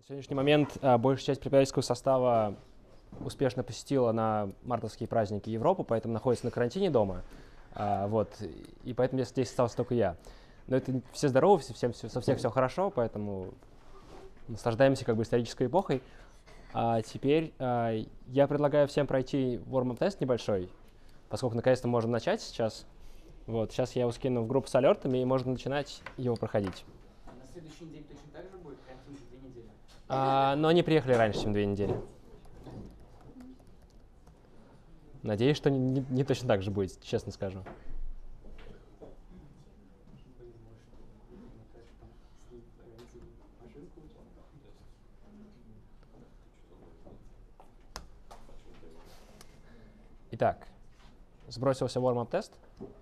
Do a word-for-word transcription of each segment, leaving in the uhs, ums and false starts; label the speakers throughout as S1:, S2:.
S1: сегодняшний момент а, большая часть преподавательского состава успешно посетила на мартовские праздники Европу, поэтому находится на карантине дома. А, вот, и поэтому здесь остался только я. Но это все здоровы, всем, со всех все хорошо, поэтому наслаждаемся как бы исторической эпохой. А теперь а, я предлагаю всем пройти warm-up-тест небольшой, поскольку наконец-то можем начать сейчас. Вот, сейчас я его скину в группу с алертами, и можно начинать его проходить.
S2: А на следующий день точно так же будет? Карантин за две недели?
S1: А, но они приехали раньше, чем две недели. Надеюсь, что не, не, не точно так же будет, честно скажу. Итак, сбросился warm-up-тест.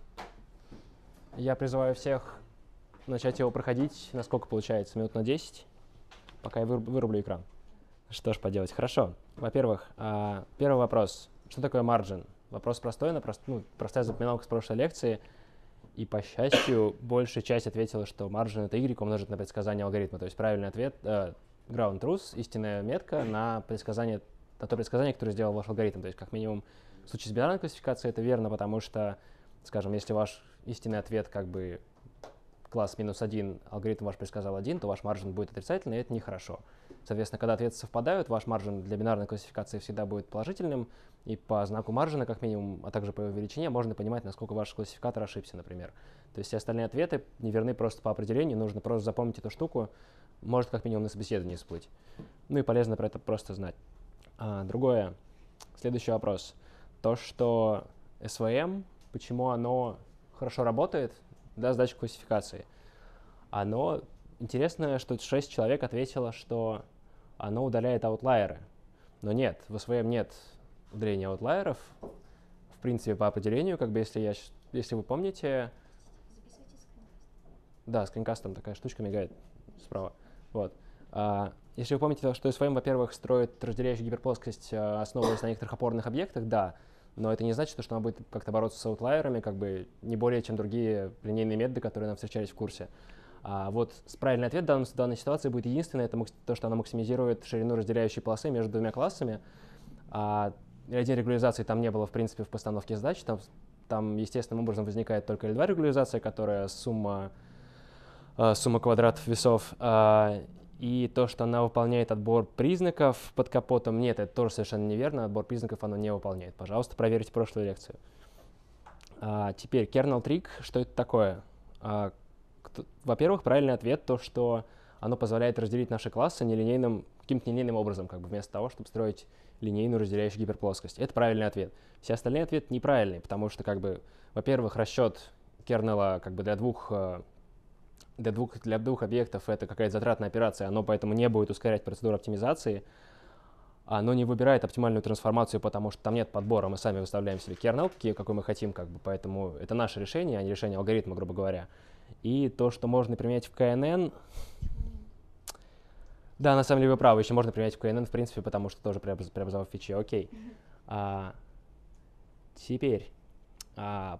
S1: Я призываю всех начать его проходить, насколько получается, минут на десять, пока я вырублю экран. Что ж поделать. Хорошо. Во-первых, первый вопрос. Что такое margin? Вопрос простой, но прост, ну, простая запоминалка с прошлой лекции. И, по счастью, большая часть ответила, что margin — это y умножить на предсказание алгоритма. То есть правильный ответ э, — ground truth, истинная метка на, предсказание, на то предсказание, которое сделал ваш алгоритм. То есть, как минимум, в случае с бинарной классификацией это верно, потому что, скажем, если ваш истинный ответ как бы класс минус один, алгоритм ваш предсказал один, то ваш маржин будет отрицательный, и это нехорошо. Соответственно, когда ответы совпадают, ваш маржин для бинарной классификации всегда будет положительным, и по знаку маржина, как минимум, а также по его величине, можно понимать, насколько ваш классификатор ошибся, например. То есть все остальные ответы не верны просто по определению, нужно просто запомнить эту штуку, может как минимум на собеседовании всплыть. Ну и полезно про это просто знать. А, другое, следующий вопрос. То, что эс ви эм, почему оно хорошо работает, да, сдача классификации. Оно, интересно, что шесть человек ответило, что оно удаляет аутлайеры. Но нет, в эс ви эм нет удаления аутлайеров. В принципе, по определению, как бы, если, я, если вы помните...
S3: Записывайте скринкаст.
S1: Да, скринкастом такая штучка мигает справа. Вот. А, если вы помните, что эс ви эм, во-первых, строит разделяющую гиперплоскость, основываясь на некоторых опорных объектах, да, но это не значит, что она будет как-то бороться с аутлайерами, как бы не более, чем другие линейные методы, которые нам встречались в курсе. А вот правильный ответ в данной, в данной ситуации будет единственное, это то, что она максимизирует ширину разделяющей полосы между двумя классами. А один регуляризации там не было, в принципе, в постановке задач. Там, там естественным образом возникает только эль два регуляризация, которая сумма, сумма квадратов весов. И то, что она выполняет отбор признаков под капотом, нет, это тоже совершенно неверно. Отбор признаков она не выполняет. Пожалуйста, проверьте прошлую лекцию. А, теперь kernel trick, что это такое? А, во-первых, правильный ответ то, что оно позволяет разделить наши классы нелинейным, каким-то нелинейным образом, как бы вместо того, чтобы строить линейную разделяющую гиперплоскость. Это правильный ответ. Все остальные ответы неправильные, потому что, как бы, во-первых, расчет кернела как бы для двух Для двух, для двух объектов это какая-то затратная операция, оно поэтому не будет ускорять процедуру оптимизации. Оно не выбирает оптимальную трансформацию, потому что там нет подбора, мы сами выставляем себе kernel, какие, какой мы хотим, как бы, поэтому это наше решение, а не решение алгоритма, грубо говоря. И то, что можно применять в ка эн эн... Да, на самом деле вы правы, еще можно применять в ка эн эн, в принципе, потому что тоже преобразовав фичи, окей. А, теперь... А,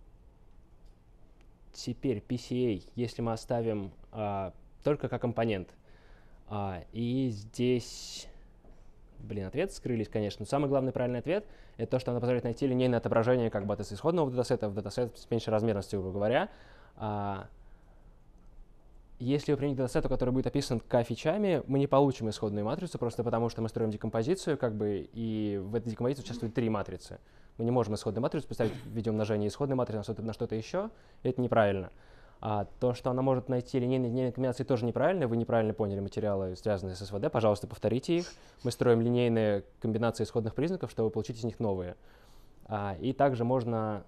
S1: Теперь пи си эй, если мы оставим а, только как компонент. А, и здесь, блин, ответы скрылись, конечно. Но самый главный правильный ответ — это то, что она позволяет найти линейное отображение как бы от исходного датасета в датасет с меньшей размерностью, грубо говоря. А, если вы примените датасету, который будет описан к-фичами, мы не получим исходную матрицу, просто потому что мы строим декомпозицию, как бы, и в этой декомпозиции участвуют три матрицы. Мы не можем исходную матрицу поставить в виде умножения исходной матрицы на что-то, на что-то еще, это неправильно. А то, что она может найти линейные, линейные комбинации, тоже неправильно. Вы неправильно поняли материалы, связанные с эс ви ди. Пожалуйста, повторите их. Мы строим линейные комбинации исходных признаков, чтобы получить из них новые. А, и также можно...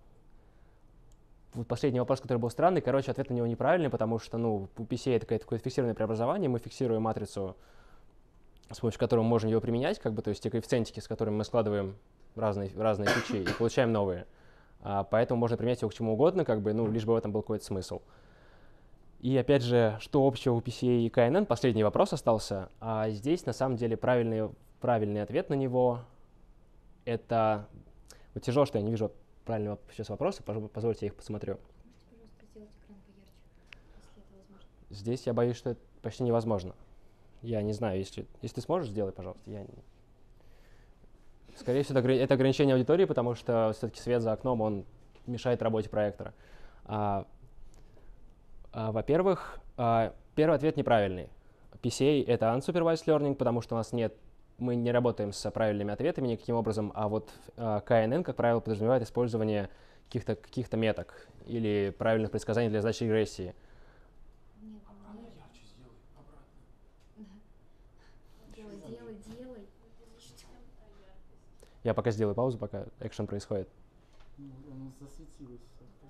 S1: Вот последний вопрос, который был странный, короче, ответ на него неправильный, потому что, ну, у пи си эй это какое-то фиксированное преобразование, мы фиксируем матрицу, с помощью которой мы можем ее применять, как бы, то есть те коэффициентики, с которыми мы складываем разные, разные фичи и получаем новые. А, поэтому можно применять его к чему угодно, как бы, ну, лишь бы в этом был какой-то смысл. И опять же, что общего у пи си эй и ка эн эн? Последний вопрос остался. А здесь, на самом деле, правильный, правильный ответ на него — это... Вот тяжело, что я не вижу правильного сейчас вопроса, позвольте, я их посмотрю.
S3: Можете, пожалуйста, сделать экран поярче, если это возможно.
S1: Здесь я боюсь, что это почти невозможно. Я не знаю, если, если ты сможешь, сделай, пожалуйста. Я не... Скорее всего, это, это ограничение аудитории, потому что все-таки свет за окном, он мешает работе проектора. А, а, во-первых, а, первый ответ неправильный. пи си эй — это unsupervised learning, потому что у нас нет, мы не работаем с правильными ответами никаким образом, а вот а, кей эн эн, как правило, подразумевает использование каких-то каких-то меток или правильных предсказаний для задачи регрессии.
S3: Нет, нет.
S4: Ярче сделай, обратно.
S3: Да. Делай, делай, делай.
S1: Я пока сделаю паузу, пока экшен происходит.
S4: Ну, оно засветилось.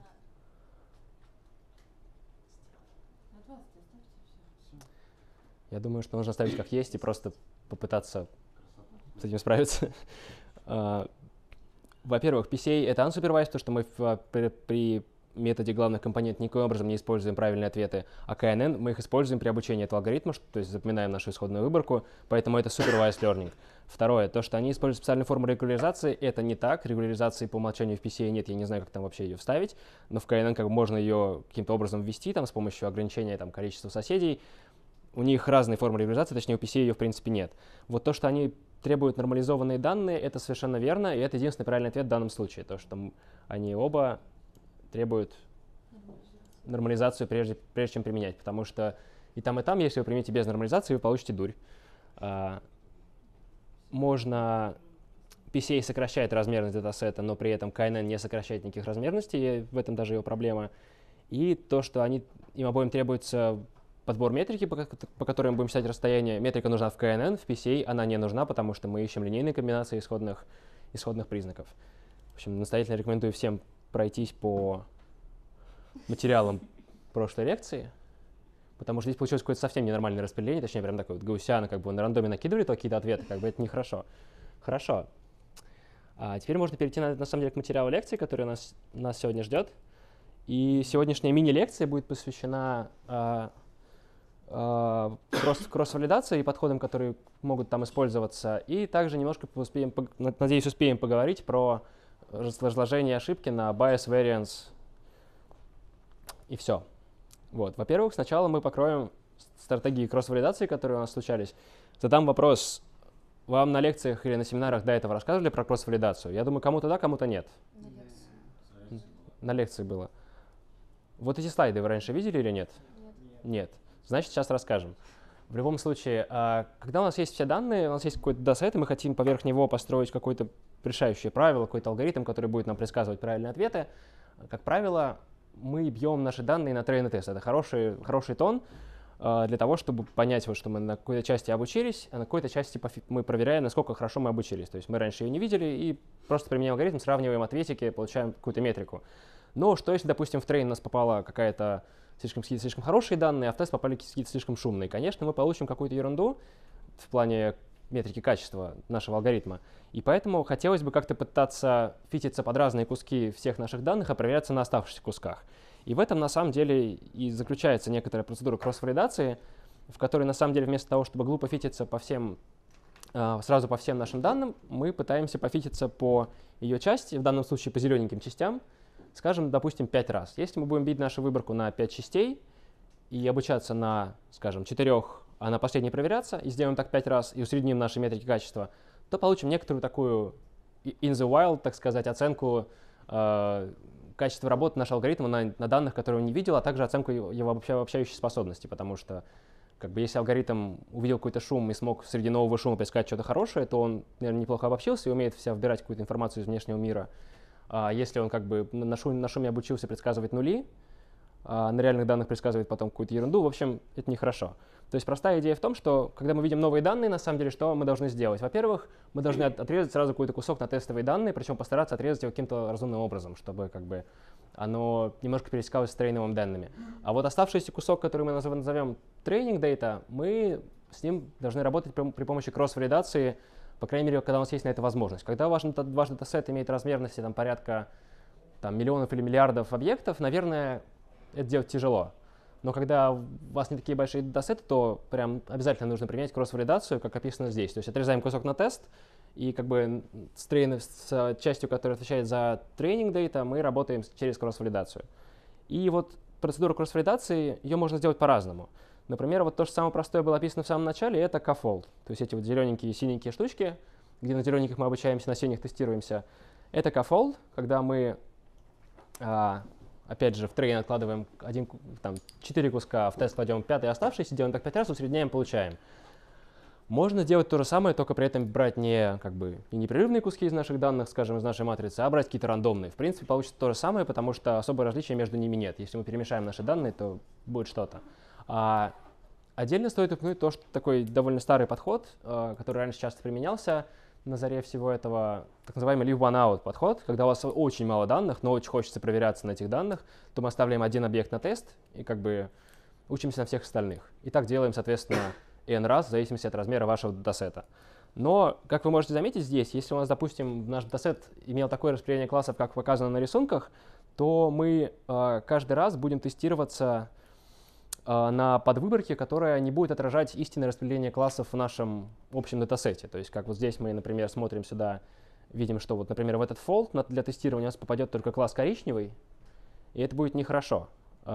S4: Все.
S1: Я думаю, что нужно оставить как есть и просто попытаться с этим справиться. А, Во-первых, пи си эй — это unsupervised, потому что мы в- при, при методе главных компонентов никаким образом не используем правильные ответы, а кей эн эн мы их используем при обучении этого алгоритма, что- то есть запоминаем нашу исходную выборку, поэтому это supervised learning. Второе, то, что они используют специальную форму регуляризации, это не так. Регуляризации по умолчанию в пи си эй нет, я не знаю, как там вообще ее вставить, но в кей эн эн как бы можно ее каким-то образом ввести там, с помощью ограничения там, количества соседей. У них разные формы регуляризации, точнее у пи си эй ее в принципе нет. Вот то, что они требуют нормализованные данные, это совершенно верно, и это единственный правильный ответ в данном случае, то, что м- они оба требуют нормализацию прежде, прежде чем применять, потому что и там, и там, если вы примените без нормализации, вы получите дурь. А, можно... пи си эй сокращает размерность датасета, но при этом кей эн эн не сокращает никаких размерностей, и в этом даже его проблема. И то, что они, им обоим требуется подбор метрики, по, ко- по которой мы будем считать расстояние. Метрика нужна в кей эн эн, в пи си эй она не нужна, потому что мы ищем линейные комбинации исходных, исходных признаков. В общем, настоятельно рекомендую всем пройтись по материалам прошлой лекции, потому что здесь получилось какое-то совсем ненормальное распределение, точнее, прям такое вот гаусиано, как бы на рандоме накидывали то какие-то ответы, как бы это нехорошо. Хорошо. А теперь можно перейти, на, на самом деле, к материалу лекции, который нас, нас сегодня ждет. И сегодняшняя мини-лекция будет посвящена а, а, кросс- кросс-валидации и подходам, которые могут там использоваться. И также немножко успеем, пог- надеюсь, успеем поговорить про раз- разложение ошибки на bias variance. И все. Вот. Во-первых, сначала мы покроем с- стратегии кросс-валидации, которые у нас случались. Задам вопрос. Вам на лекциях или на семинарах до этого рассказывали про кросс-валидацию? Я думаю, кому-то да, кому-то нет.
S3: На лекции.
S1: Н- На лекции было. Вот эти слайды вы раньше видели или нет?
S3: Нет.
S1: Нет. Значит, сейчас расскажем. В любом случае, а, когда у нас есть все данные, у нас есть какой-то датасет, и мы хотим поверх него построить какое-то решающее правило, какой-то алгоритм, который будет нам предсказывать правильные ответы, как правило, мы бьем наши данные на train тест. Это хороший, хороший тон а, для того, чтобы понять, вот, что мы на какой-то части обучились, а на какой-то части пофи- мы проверяем, насколько хорошо мы обучились. То есть мы раньше ее не видели и просто применяем алгоритм, сравниваем ответики, получаем какую-то метрику. Но что если, допустим, в трейн у нас попала какая-то слишком, какие-то слишком хорошие данные, а в тест попали какие-то слишком шумные? Конечно, мы получим какую-то ерунду в плане метрики качества нашего алгоритма. И поэтому хотелось бы как-то пытаться фититься под разные куски всех наших данных, а проверяться на оставшихся кусках. И в этом на самом деле и заключается некоторая процедура кросс-валидации, в которой на самом деле вместо того, чтобы глупо фититься по всем, э, сразу по всем нашим данным, мы пытаемся пофититься по ее части, в данном случае по зелененьким частям, скажем, допустим, пять раз. Если мы будем бить нашу выборку на пять частей и обучаться на, скажем, четырех, а на последней проверяться, и сделаем так пять раз, и усредним наши метрики качества, то получим некоторую такую in the wild, так сказать, оценку э, качества работы нашего алгоритма на, на данных, которые он не видел, а также оценку его, его обобща- обобщающей способности, потому что как бы, если алгоритм увидел какой-то шум и смог среди нового шума предсказать что-то хорошее, то он, наверное, неплохо обобщился и умеет в себя вбирать какую-то информацию из внешнего мира. А если он как бы на шуме, на шуме обучился предсказывать нули, а на реальных данных предсказывает потом какую-то ерунду, в общем, это нехорошо. То есть простая идея в том, что когда мы видим новые данные, на самом деле, что мы должны сделать? Во-первых, мы должны от- отрезать сразу какой-то кусок на тестовые данные, причем постараться отрезать его каким-то разумным образом, чтобы как бы оно немножко пересекалось с трейновыми данными. А вот оставшийся кусок, который мы назов- назовем training data, мы с ним должны работать при, при помощи кросс-валидации, по крайней мере, когда у нас есть на это возможность. Когда ваш, дата- ваш датасет имеет размерности там, порядка там, миллионов или миллиардов объектов, наверное, это делать тяжело. Но когда у вас не такие большие датасеты, то прям обязательно нужно применять кросс-валидацию, как описано здесь. То есть отрезаем кусок на тест, и как бы с, трейн- с частью, которая отвечает за тренинг дейта, мы работаем через кросс-валидацию. И вот процедуру кросс-валидации, ее можно сделать по-разному. Например, вот то, что самое простое было описано в самом начале, это кафолд. То есть эти вот зелененькие и синенькие штучки, где на зелененьких мы обучаемся, на синих тестируемся. Это кафолд, когда мы, а, опять же, в трейн откладываем один, там, четыре куска, в тест кладем пятый оставшийся, делаем так пять раз, усредняем, получаем. Можно сделать то же самое, только при этом брать не, как бы, не непрерывные куски из наших данных, скажем, из нашей матрицы, а брать какие-то рандомные. В принципе, получится то же самое, потому что особого различия между ними нет. Если мы перемешаем наши данные, то будет что-то. А отдельно стоит упомянуть то, что такой довольно старый подход, э, который раньше часто применялся на заре всего этого, так называемый leave one out подход, когда у вас очень мало данных, но очень хочется проверяться на этих данных, то мы оставляем один объект на тест и как бы учимся на всех остальных. И так делаем, соответственно, n раз в зависимости от размера вашего датасета. Но, как вы можете заметить здесь, если у нас, допустим, наш датасет имел такое распределение классов, как показано на рисунках, то мы э, каждый раз будем тестироваться на подвыборке, которая не будет отражать истинное распределение классов в нашем общем датасете. То есть, как вот здесь мы, например, смотрим сюда, видим, что вот, например, в этот фолд для тестирования у нас попадет только класс коричневый, и это будет нехорошо,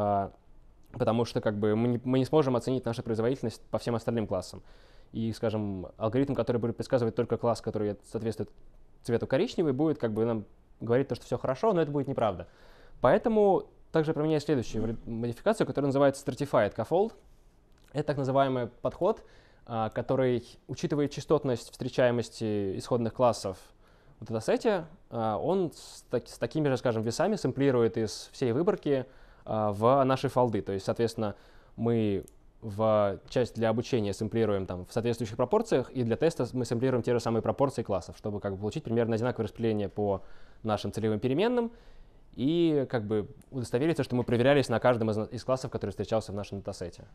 S1: потому что как бы мы не, мы не сможем оценить нашу производительность по всем остальным классам. И, скажем, алгоритм, который будет предсказывать только класс, который соответствует цвету коричневый, будет как бы нам говорить то, что все хорошо, но это будет неправда. Поэтому также применяю следующую модификацию, которая называется Stratified Cafold. Это так называемый подход, который учитывает частотность встречаемости исходных классов в датасете. Он с, так, с такими же, скажем, весами сэмплирует из всей выборки в наши фолды. То есть, соответственно, мы в часть для обучения сэмплируем там, в соответствующих пропорциях, и для теста мы сэмплируем те же самые пропорции классов, чтобы как бы, получить примерно одинаковое распределение по нашим целевым переменным, и как бы удостовериться, что мы проверялись на каждом из, из классов, который встречался в нашем датасете.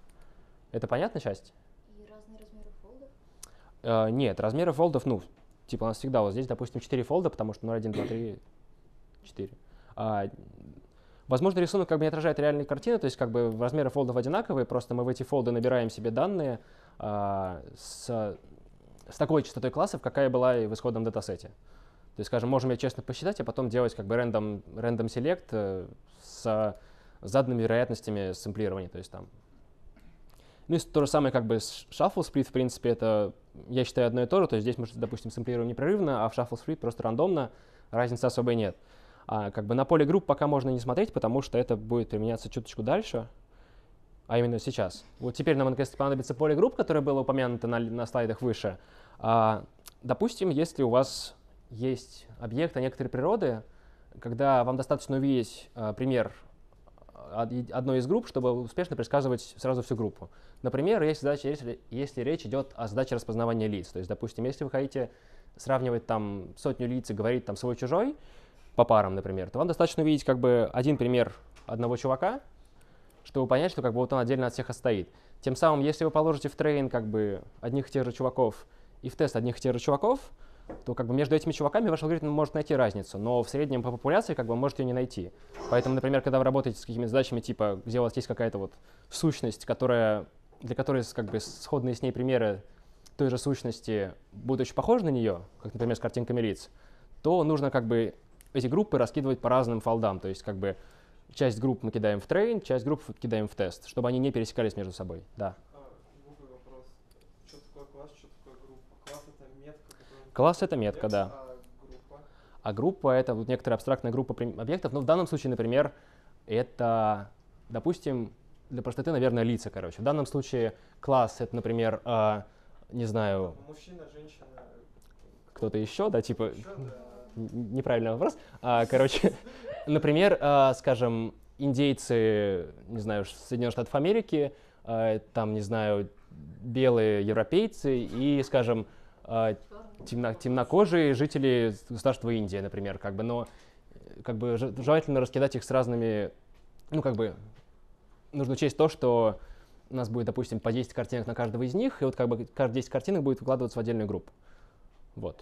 S1: Это понятная часть?
S3: И разные размеры фолдов?
S1: Uh, нет, размеры фолдов, ну, типа у нас всегда вот здесь, допустим, четыре фолда, потому что ноль, один, два, три, четыре. Uh, возможно, рисунок как бы не отражает реальные картины, то есть как бы размеры фолдов одинаковые, просто мы в эти фолды набираем себе данные uh, с, с такой частотой классов, какая была и в исходном датасете. То есть, скажем, можем ее честно посчитать, а потом делать как бы random, random select э, с заданными вероятностями сэмплирования. То есть там. Ну и то же самое как бы с shuffle split, в принципе, это, я считаю, одно и то же. То есть здесь мы, допустим, сэмплируем непрерывно, а в shuffle split просто рандомно, разницы особой нет. А как бы на поле групп пока можно не смотреть, потому что это будет применяться чуточку дальше, а именно сейчас. Вот теперь нам, наконец-то, понадобится поле групп, которое было упомянуто на, на слайдах выше. А, допустим, если у вас есть объекты некоторой природы, когда вам достаточно увидеть э, пример одной из групп, чтобы успешно предсказывать сразу всю группу. Например, если, задача, если, если речь идет о задаче распознавания лиц. То есть, допустим, если вы хотите сравнивать там сотню лиц и говорить там свой-чужой по парам, например, то вам достаточно увидеть как бы один пример одного чувака, чтобы понять, что как бы вот он отдельно от всех отстоит. Тем самым, если вы положите в трейн как бы одних и тех же чуваков и в тест одних и тех же чуваков, то как бы между этими чуваками ваш алгоритм может найти разницу, но в среднем по популяции как бы вы можете ее не найти. Поэтому, например, когда вы работаете с какими-то задачами типа, где у вас есть какая-то вот сущность, которая, для которой как бы сходные с ней примеры той же сущности будут очень похожи на нее, как, например, с картинками лиц, то нужно как бы эти группы раскидывать по разным фолдам. То есть как бы часть групп мы кидаем в train, часть групп кидаем в тест, чтобы они не пересекались между собой. Да.
S5: Глупый вопрос. Что такое класс, что такое группа? Класс — это метка, которая...
S1: Класс — это метка, да.
S5: А группа?
S1: А группа — это вот некоторая абстрактная группа объектов. Но в данном случае, например, это, допустим, для простоты, наверное, лица, короче. В данном случае класс — это, например, э, не знаю...
S5: Мужчина, женщина...
S1: Кто-то еще, да, типа...
S5: Еще, да.
S1: Неправильный вопрос. А, короче, например, э, скажем, индейцы, не знаю, Соединенных Штатов Америки, э, там, не знаю, белые европейцы и, скажем, э, темно, темнокожие жители государства Индия, например, как бы, но как бы желательно раскидать их с разными, ну, как бы, нужно учесть то, что у нас будет, допустим, по десять картинок на каждого из них, и вот как бы каждые десять картинок будет выкладываться в отдельную группу. Вот.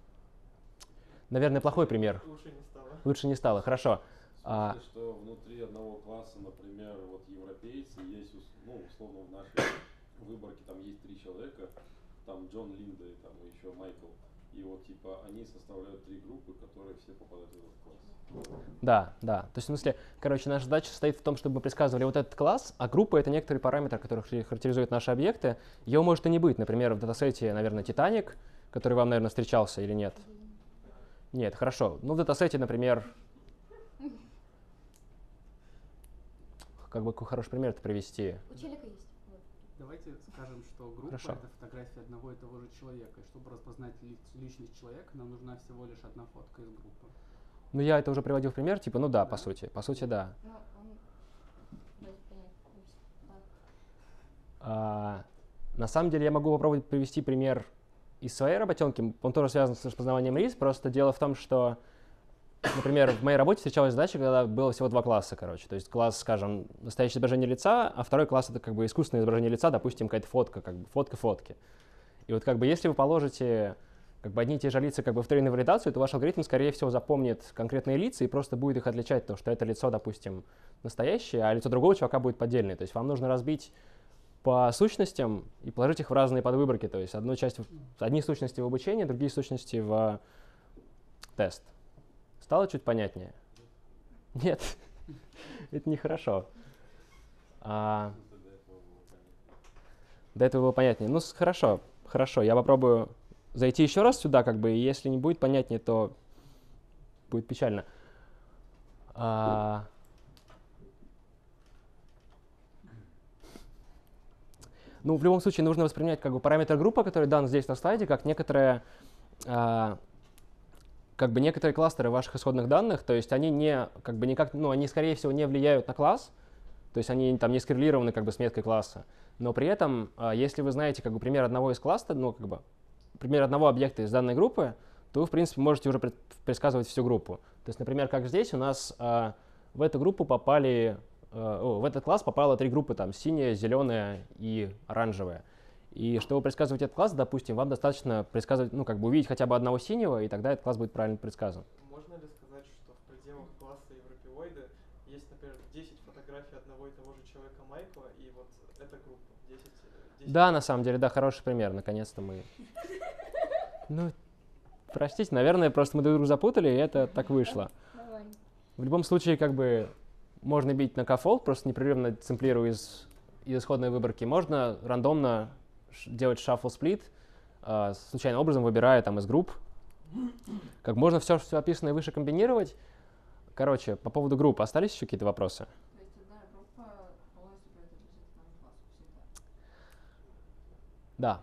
S1: Наверное, плохой пример.
S5: Лучше не стало.
S1: Лучше не стало, хорошо.
S6: В смысле, что внутри одного класса, например, вот европейцы, есть, ну, условно, в нашей выборке там есть три человека, там Джон, Линда и там еще Майкл. и вот типа они составляют три группы, которые все попадают в этот класс.
S1: Да, да. То есть, в смысле, короче, наша задача состоит в том, чтобы мы предсказывали вот этот класс, а группа — это некоторый параметр, который хар- характеризует наши объекты. Его может и не быть. Например, в датасете, наверное, Титаник, который вам, наверное, встречался или нет? Нет, хорошо. Ну, в датасете, например, как бы какой хороший пример это привести?
S3: У челика есть. Вот.
S4: Давайте скажем, что группа
S1: Хорошо.
S4: это фотография одного и того же человека. И чтобы распознать ли- личность человека, нам нужна всего лишь одна фотка из группы.
S1: Ну, я это уже приводил в пример, типа, ну да,
S4: Да.
S1: по сути. По сути, да.
S3: Ну, он... Дайте понять. Ладно.
S1: А, на самом деле я могу попробовать привести пример из своей работенки. Он тоже связан с распознаванием лиц. Просто дело в том, что, например, в моей работе встречалась задача, когда было всего два класса, короче. То есть класс, скажем, настоящее изображение лица, а второй класс — это как бы искусственное изображение лица, допустим, какая-то фотка, как бы фотка фотки. И вот как бы если вы положите как бы одни и те же лица как бы в тройную валидацию, то ваш алгоритм, скорее всего, запомнит конкретные лица и просто будет их отличать, то, что это лицо, допустим, настоящее, а лицо другого чувака будет поддельное. То есть вам нужно разбить по сущностям и положить их в разные подвыборки. То есть одну часть, в- одни сущности в обучении, другие сущности в тест. Стало чуть понятнее? Нет, это нехорошо. А,
S6: Это до этого было понятно.
S1: До этого было понятнее. Ну, с- хорошо, хорошо, я попробую зайти еще раз сюда, как бы, и если не будет понятнее, то будет печально. А, Ну, в любом случае, нужно воспринимать как бы параметр группы, который дан здесь на слайде, как некоторые, а, как бы некоторые кластеры ваших исходных данных. То есть они не, как бы никак, ну, они, скорее всего, не влияют на класс, то есть они там не скоррелированы как бы с меткой класса. Но при этом, а, если вы знаете как бы пример одного из класса, ну, как бы пример одного объекта из данной группы, то вы, в принципе, можете уже пред- предсказывать всю группу. То есть, например, как здесь у нас а, в эту группу попали, а, о, в этот класс попало три группы, там, синяя, зеленая и оранжевая. И чтобы предсказывать этот класс, допустим, вам достаточно предсказывать, ну, как бы увидеть хотя бы одного синего, и тогда этот класс будет правильно предсказан.
S5: Можно ли сказать, что в пределах класса европеоиды есть, например, десять фотографий одного и того же человека Майкла, и вот эта группа десять, э, десять
S1: Да, на самом деле, да, хороший пример. Наконец-то мы... Ну, простите, наверное, просто мы друг друга запутали, и это так вышло.
S3: Нормально.
S1: В любом случае, как бы, можно бить на кафолд, просто непрерывно цемплируя из, из исходной выборки. Можно рандомно ш- делать shuffle split, а, случайным образом выбирая там из групп. Как можно все, все описанное выше комбинировать. Короче, по поводу групп остались еще какие-то вопросы?
S7: То есть одна группа полностью принадлежит одному классу всегда.
S1: Да.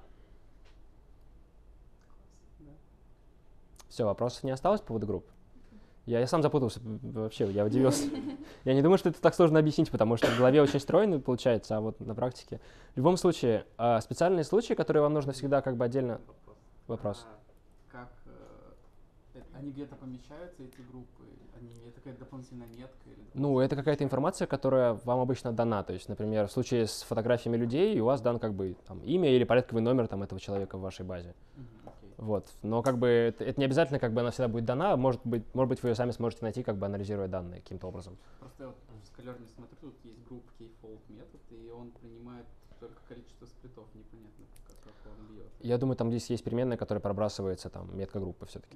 S4: Да.
S1: Все, вопросов не осталось по поводу групп? Я, я сам запутался м, вообще, я удивился. Я не думаю, что это так сложно объяснить, потому что в голове очень стройно получается, а вот на практике. В любом случае, а, специальные случаи, которые вам нужно всегда как бы отдельно... Вопрос.
S4: А как э, э, они где-то помещаются, эти группы? Они, это какая-то дополнительная метка? Или
S1: Ну, это какая-то информация, которая вам обычно дана. То есть, например, в случае с фотографиями людей у вас дан как бы там имя или порядковый номер там этого человека в вашей базе.
S4: Мгм, окей.
S1: Вот. Но как бы это, это не обязательно, как бы она всегда будет дана. Может быть, может быть, вы ее сами сможете найти, как бы анализируя данные каким-то образом.
S4: Просто я вот в скалерне смотрю, тут есть группа kfold метод, и он принимает только количество сплитов, непонятно, как, как он бьет.
S1: Я думаю, там здесь есть переменная, которая пробрасывается, там, метка группы все-таки.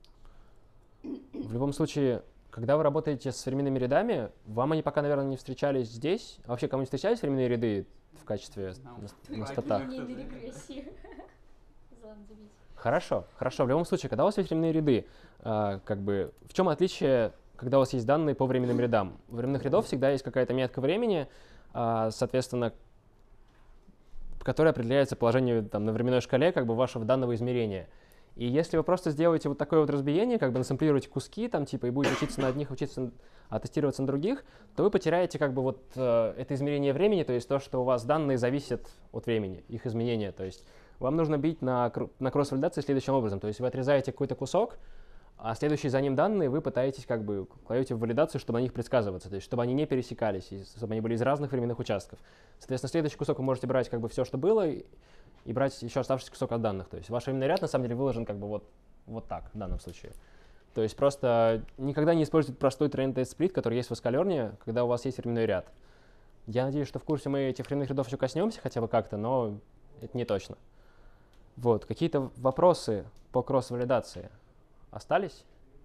S1: В любом случае, когда вы работаете с временными рядами, вам они пока, наверное, не встречались здесь. А вообще, кому-нибудь встречались временные ряды в качестве
S4: Да.
S1: на, на статах?
S3: Линейной регрессии. Ладно, забить.
S1: Хорошо, хорошо. В любом случае, когда у вас есть временные ряды, а, как бы, в чем отличие, когда у вас есть данные по временным рядам? У временных рядов всегда есть какая-то метка времени, а, соответственно, которая определяется положением там, на временной шкале как бы, вашего данного измерения. И если вы просто сделаете вот такое вот разбиение, как бы насэмплируете куски, там, типа, и будете учиться на одних, учиться, а тестироваться на других, то вы потеряете как бы вот э, это измерение времени, то есть то, что у вас данные зависят от времени, их изменения. То есть вам нужно бить на, кру- на кросс-валидации следующим образом. То есть вы отрезаете какой-то кусок, а следующие за ним данные вы пытаетесь как бы кладете в валидацию, чтобы на них предсказываться, то есть чтобы они не пересекались, и чтобы они были из разных временных участков. Соответственно, следующий кусок вы можете брать как бы все, что было, и, и брать еще оставшийся кусок от данных. То есть ваш временный ряд на самом деле выложен как бы вот, вот так в данном случае. То есть просто никогда не используйте простой train-test split, который есть в Скалерне, когда у вас есть временной ряд. Я надеюсь, что в курсе мы этих временных рядов еще коснемся хотя бы как-то, но это не точно. Вот, какие-то вопросы по по кросс-валидации остались?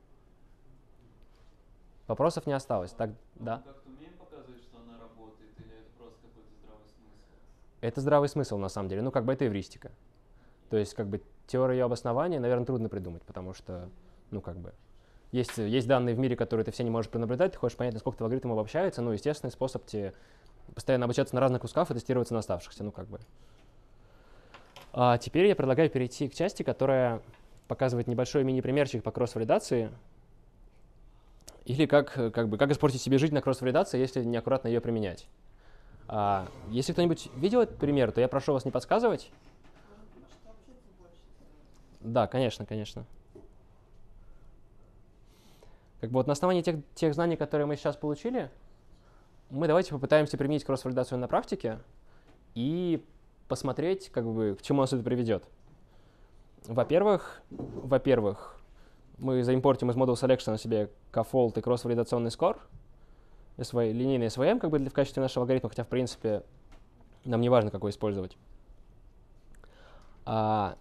S1: Вопросов не осталось. Так, да.
S8: Мы как-то умеем показывать, что она работает, или это просто какой-то здравый смысл?
S1: Это здравый смысл на самом деле. Ну, как бы это эвристика. То есть, как бы теорию ее обоснования, наверное, трудно придумать, потому что, ну, как бы, есть, есть данные в мире, которые ты все не можешь пронаблюдать, ты хочешь понять, насколько твой алгоритм обобщается, ну, естественный способ тебе постоянно обучаться на разных кусках и тестироваться на оставшихся, ну, как бы. А теперь я предлагаю перейти к части, которая показывает небольшой мини-примерчик по кросс-валидации, или как, как, бы, как испортить себе жизнь на кросс-валидации, если неаккуратно ее применять. А, если кто-нибудь видел этот пример, то я прошу вас не подсказывать. Да, конечно, конечно. Как бы вот на основании тех, тех знаний, которые мы сейчас получили, мы давайте попытаемся применить кросс-валидацию на практике и посмотреть, как бы, к чему нас это приведет. Во-первых, во-первых, мы заимпортим из Model Selection себе кафолт и кросс-валидационный скор, свой линейный эс ви эм как бы, в качестве нашего алгоритма, хотя, в принципе, нам не важно, какой использовать. А,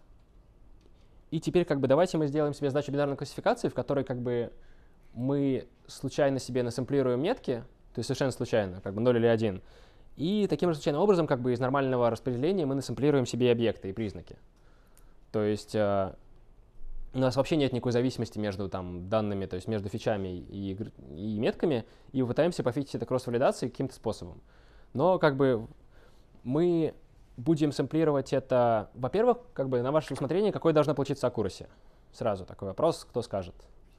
S1: и теперь как бы, давайте мы сделаем себе задачу бинарной классификации, в которой как бы, мы случайно себе насэмплируем метки, то есть совершенно случайно, как бы ноль или один, и таким же случайным образом как бы, из нормального распределения мы насэмплируем себе объекты и признаки. То есть э, у нас вообще нет никакой зависимости между там, данными, то есть между фичами и, и метками, и пытаемся пофитить это кросс-валидацией каким-то способом. Но как бы мы будем сэмплировать это, во-первых, как бы на ваше усмотрение, какой должна получиться аккуратия. Сразу такой вопрос, кто скажет.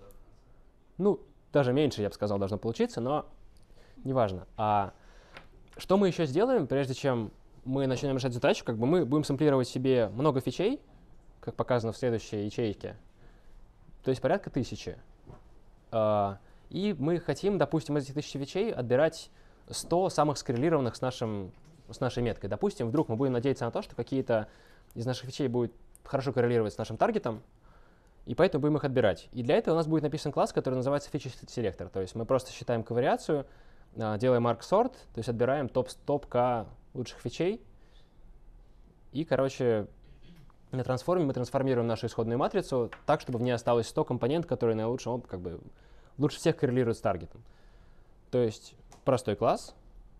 S1: Ну, даже меньше, я бы сказал, должно получиться, но неважно. А что мы еще сделаем, прежде чем мы начнем решать задачу, как бы мы будем сэмплировать себе много фичей, как показано в следующей ячейке, то есть порядка тысячи. Uh, и мы хотим, допустим, из этих тысячи фичей отбирать сто самых скоррелированных с, нашим, с нашей меткой. Допустим, вдруг мы будем надеяться на то, что какие-то из наших фичей будут хорошо коррелировать с нашим таргетом, и поэтому будем их отбирать. И для этого у нас будет написан класс, который называется feature-selector. То есть мы просто считаем ковариацию, uh, делаем arc-sort, то есть отбираем топ-к лучших фичей, и, короче, на трансформе мы трансформируем нашу исходную матрицу так, чтобы в ней осталось сто компонент, которые наилучше, как бы, лучше всех коррелируют с таргетом. То есть простой класс.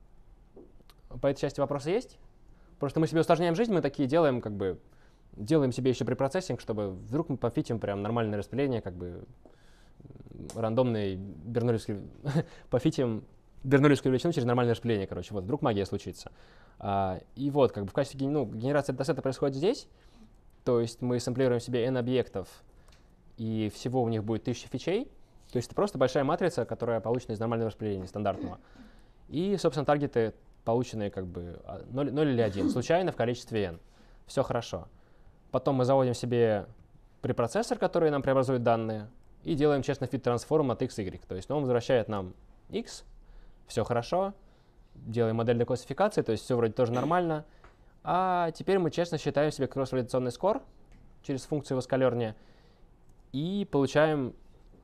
S1: По этой части вопросы есть? Просто мы себе усложняем жизнь, мы такие делаем, как бы, делаем себе еще препроцессинг, чтобы вдруг мы пофитим прям нормальное распределение, как бы рандомный бернулевский, пофитим бернулевскую величину через нормальное распределение, короче, вот, вдруг магия случится. А, и вот, как бы в качестве ну, генерации датасета происходит здесь. То есть мы сэмплируем себе n объектов, и всего у них будет тысяча фичей. То есть это просто большая матрица, которая получена из нормального распределения, стандартного. И, собственно, таргеты, полученные как бы ноль, ноль или один, случайно в количестве n. Все хорошо. Потом мы заводим себе препроцессор, который нам преобразует данные, и делаем честно fit трансформ от x, y. То есть он возвращает нам x, все хорошо. Делаем модель для классификации, то есть все вроде тоже нормально. А теперь мы честно считаем себе кросс-валидационный скор через функцию воскалерния и получаем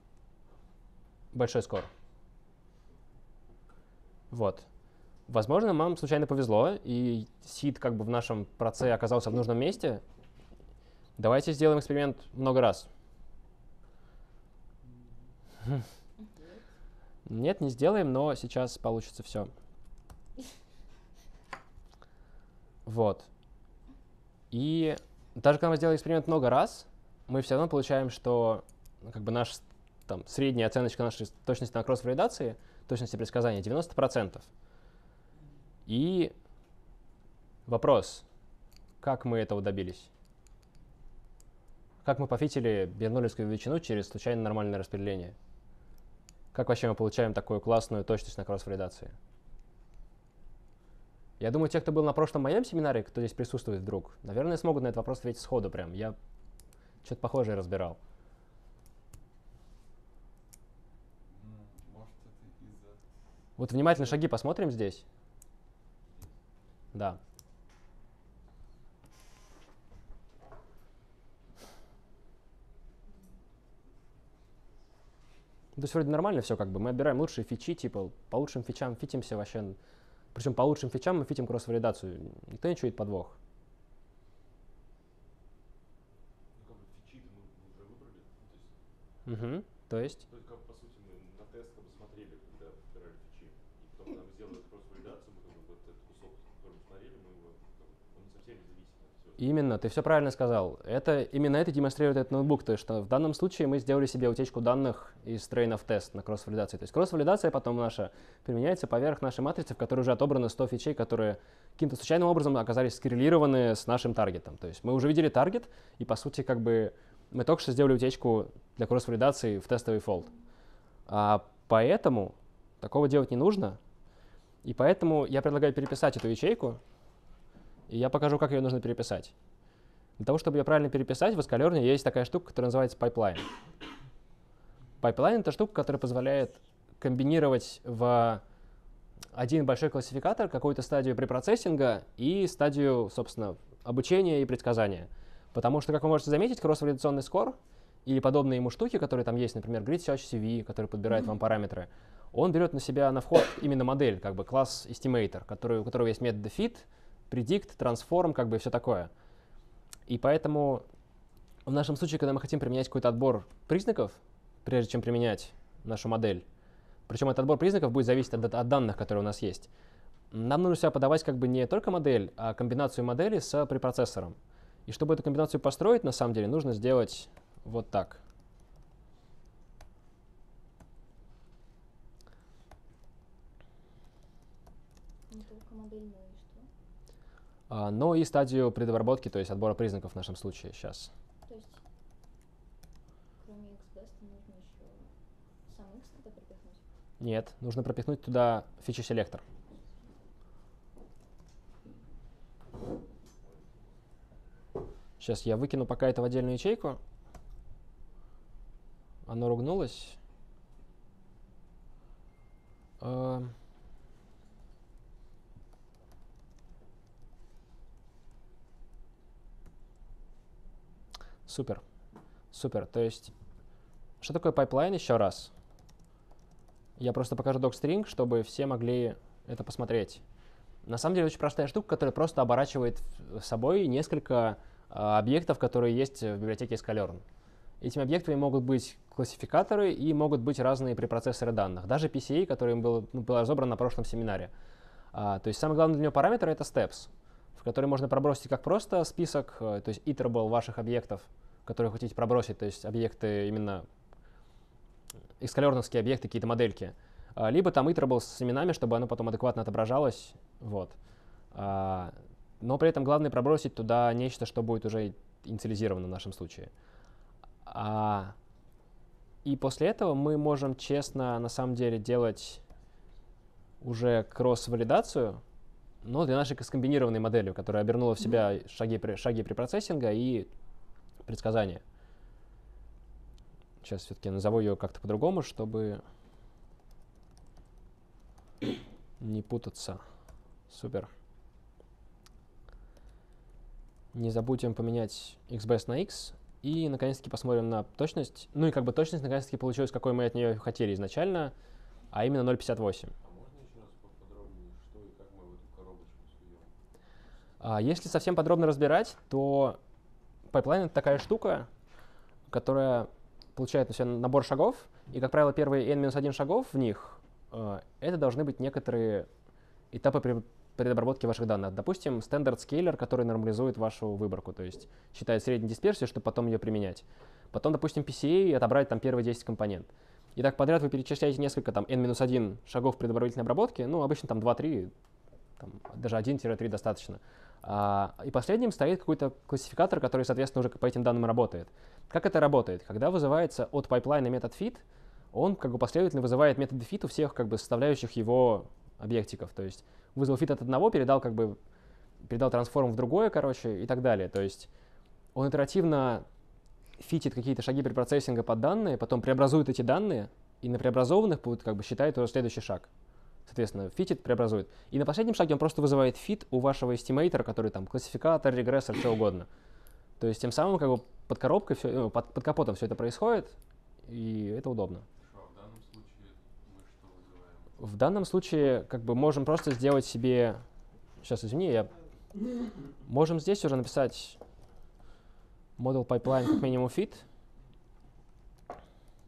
S1: большой скор. Вот. Возможно, нам случайно повезло, и сид как бы в нашем проце оказался в нужном месте. Давайте сделаем эксперимент много раз. Нет, не сделаем, но сейчас получится все. Вот. И даже когда мы сделали эксперимент много раз, мы все равно получаем, что ну, как бы наша там, средняя оценочка нашей точности на кросс-валидации, точности предсказания девяносто процентов. И вопрос, как мы этого добились? Как мы пофитили бернулевскую величину через случайно нормальное распределение? Как вообще мы получаем такую классную точность на кросс-валидации? Я думаю, те, кто был на прошлом моем семинаре, кто здесь присутствует вдруг, наверное, смогут на этот вопрос ответить сходу прям. Я что-то похожее разбирал.
S6: Может, это из-за...
S1: Вот внимательно шаги посмотрим здесь. Да. То есть вроде нормально все как бы. Мы отбираем лучшие фичи, типа по лучшим фичам фитимся вообще. Причем по лучшим фичам мы фитим кросс-валидацию. Никто не чует подвох.
S6: Ну, как бы фичи-то, ну,
S1: Мгм. То есть?
S6: То есть, как, по сути, мы на тест как бы смотрели, когда выбирали фичи, и потом, когда мы сделали кросс-валидацию, мы как бы вот этот кусок, который мы смотрели, мы его, как бы, он не совсем независим от всего.
S1: Именно, ты все правильно сказал. Это, именно это демонстрирует этот ноутбук. То есть, что в данном случае мы сделали себе утечку данных из трейнов тест на кросс-валидации. То есть кросс-валидация потом наша применяется поверх нашей матрицы, в которой уже отобраны сто фичей, которые каким-то случайным образом оказались скоррелированы с нашим таргетом. То есть мы уже видели таргет, и по сути как бы мы только что сделали утечку для кросс-валидации в тестовый фолд. А поэтому такого делать не нужно. И поэтому я предлагаю переписать эту ячейку, и я покажу, как ее нужно переписать. Для того, чтобы ее правильно переписать, в Skalearn есть такая штука, которая называется pipeline. Pipeline — это штука, которая позволяет комбинировать в один большой классификатор какую-то стадию препроцессинга и стадию, собственно, обучения и предсказания. Потому что, как вы можете заметить, кросс-валидационный скор или подобные ему штуки, которые там есть, например, Grid Search си ви, который подбирает вам параметры, он берет на себя на вход именно модель, как бы класс Estimator, который, у которого есть методы fit, predict, transform, как бы и все такое. И поэтому в нашем случае, когда мы хотим применять какой-то отбор признаков, прежде чем применять нашу модель, причем этот отбор признаков будет зависеть от, от данных, которые у нас есть, нам нужно себя подавать как бы не только модель, а комбинацию модели с препроцессором. И чтобы эту комбинацию построить, на самом деле, нужно сделать вот так.
S3: Не только модель, но и что?
S1: А, но и стадию предобработки, то есть отбора признаков в нашем случае сейчас.
S3: То есть, кроме XBest, нужно еще сам X надо пропихнуть?
S1: Нет, нужно пропихнуть туда фичи-селектор. Сейчас я выкину пока это в отдельную ячейку. Оно ругнулось. Э, Супер. Супер. То есть, что такое пайплайн еще раз? Я просто покажу docstring, чтобы все могли это посмотреть. На самом деле очень простая штука, которая просто оборачивает собой несколько а, объектов, которые есть в библиотеке Skalearn. Этими объектами могут быть классификаторы и могут быть разные препроцессоры данных. Даже пи си эй, который был, ну, был разобран на прошлом семинаре. А, то есть самый главный для него параметр — это steps, в который можно пробросить как просто список, то есть iterable ваших объектов, которые хотите пробросить, то есть объекты именно скалерновские объекты, какие-то модельки, а, либо там iterable с именами, чтобы оно потом адекватно отображалось. Вот. А, но при этом главное пробросить туда нечто, что будет уже инициализировано в нашем случае. А, и после этого мы можем честно, на самом деле, делать уже кросс-валидацию, но для нашей скомбинированной модели, которая обернула в себя шаги, шаги препроцессинга и предсказания. Сейчас все-таки назову ее как-то по-другому, чтобы не путаться. Супер. Не забудем поменять XBest на X. И, наконец-таки, посмотрим на точность. Ну и как бы точность, наконец-таки, получилась, какой мы от нее хотели изначально, а именно ноль пятьдесят восемь.
S6: А можно еще раз поподробнее, что и как мы в эту коробочку суем?
S1: А если совсем подробно разбирать, то пайплайн — это такая штука, которая получает на себя набор шагов, и, как правило, первые эн минус один шагов в них э, это должны быть некоторые этапы при предобработки ваших данных. Допустим, стандарт скейлер, который нормализует вашу выборку, то есть считает среднюю дисперсию, чтобы потом ее применять. Потом, допустим, пи си эй отобрать там первые десять компонент. И так подряд вы перечисляете несколько там эн минус один шагов предобработательной обработки, ну, обычно там два-три, там, даже один-три достаточно. А, и последним стоит какой-то классификатор, который, соответственно, уже по этим данным работает. Как это работает? Когда вызывается от пайплайна метод fit, он как бы последовательно вызывает методы fit у всех как бы составляющих его объектиков. То есть вызвал fit от одного, передал как бы передал трансформ в другое, короче, и так далее. То есть он итеративно фитит какие-то шаги препроцессинга под данные, потом преобразует эти данные, и на преобразованных будет, как бы, считает уже следующий шаг. Соответственно, фитит, преобразует. И на последнем шаге он просто вызывает фит у вашего эстимейтора, который там классификатор, регрессор, что угодно. То есть тем самым как бы под коробкой, все, ну, под, под капотом все это происходит, и это удобно.
S6: Хорошо, а в данном случае мы что вызываем?
S1: В данном случае как бы можем просто сделать себе... Сейчас, извини, я... Можем здесь уже написать model pipeline как минимум fit.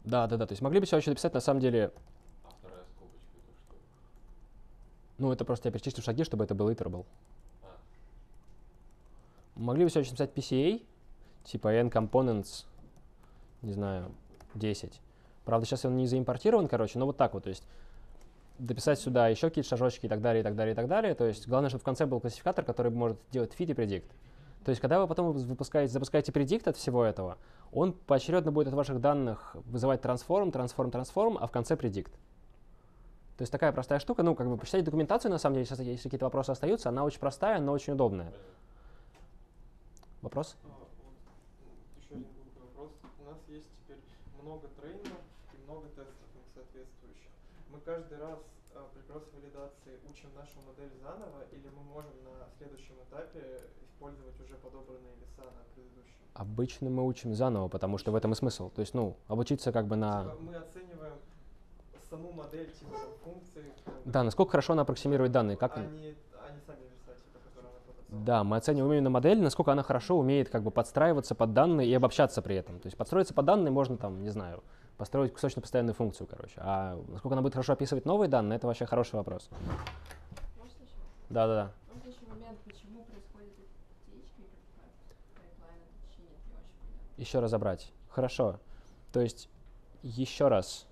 S1: Да, да, да. То есть могли бы сюда еще написать, на самом деле,
S8: А вторая скобочка это что?
S1: ну, это просто я перечислю шаги, чтобы это был iterable.
S8: А.
S1: Могли бы сюда еще написать пи си эй, типа n-components, не знаю, десять. Правда, сейчас он не заимпортирован, короче, но вот так вот, то есть дописать сюда еще какие-то шажочки и так далее, и так далее, и так далее. То есть главное, чтобы в конце был классификатор, который может делать feed и predict. То есть когда вы потом выпускаете, запускаете predict от всего этого, он поочередно будет от ваших данных вызывать transform, transform, transform, а в конце predict. То есть такая простая штука. Ну, как бы почитайте документацию, на самом деле, сейчас, если какие-то вопросы остаются, она очень простая, но очень удобная. Вопрос?
S5: А, вот, еще один глупый вопрос. У нас есть теперь много трейнеров и много тестов их соответствующих. Мы каждый раз а, при кросс-валидации учим нашу модель заново, или мы можем на следующем этапе использовать уже подобранные веса на предыдущем?
S1: Обычно мы учим заново, потому что в этом и смысл. То есть, ну, обучиться как бы на...
S5: Типа мы оцениваем саму модель типа там, функции.
S1: Да, насколько хорошо она аппроксимирует данные. Как...
S5: Они, они сами веса, типа, которые она потенциально.
S1: Да, мы оцениваем именно модель, насколько она хорошо умеет как бы подстраиваться под данные и обобщаться при этом. То есть подстроиться под данные можно там, не знаю, построить кусочно-постоянную функцию, короче. А насколько она будет хорошо описывать новые данные, это вообще хороший вопрос.
S7: Может еще?
S1: Да-да-да.
S7: Может еще момент, почему происходит утечки, как пайплайн это вообще нет, не очень понятно.
S1: Еще разобрать. Хорошо. То есть еще раз.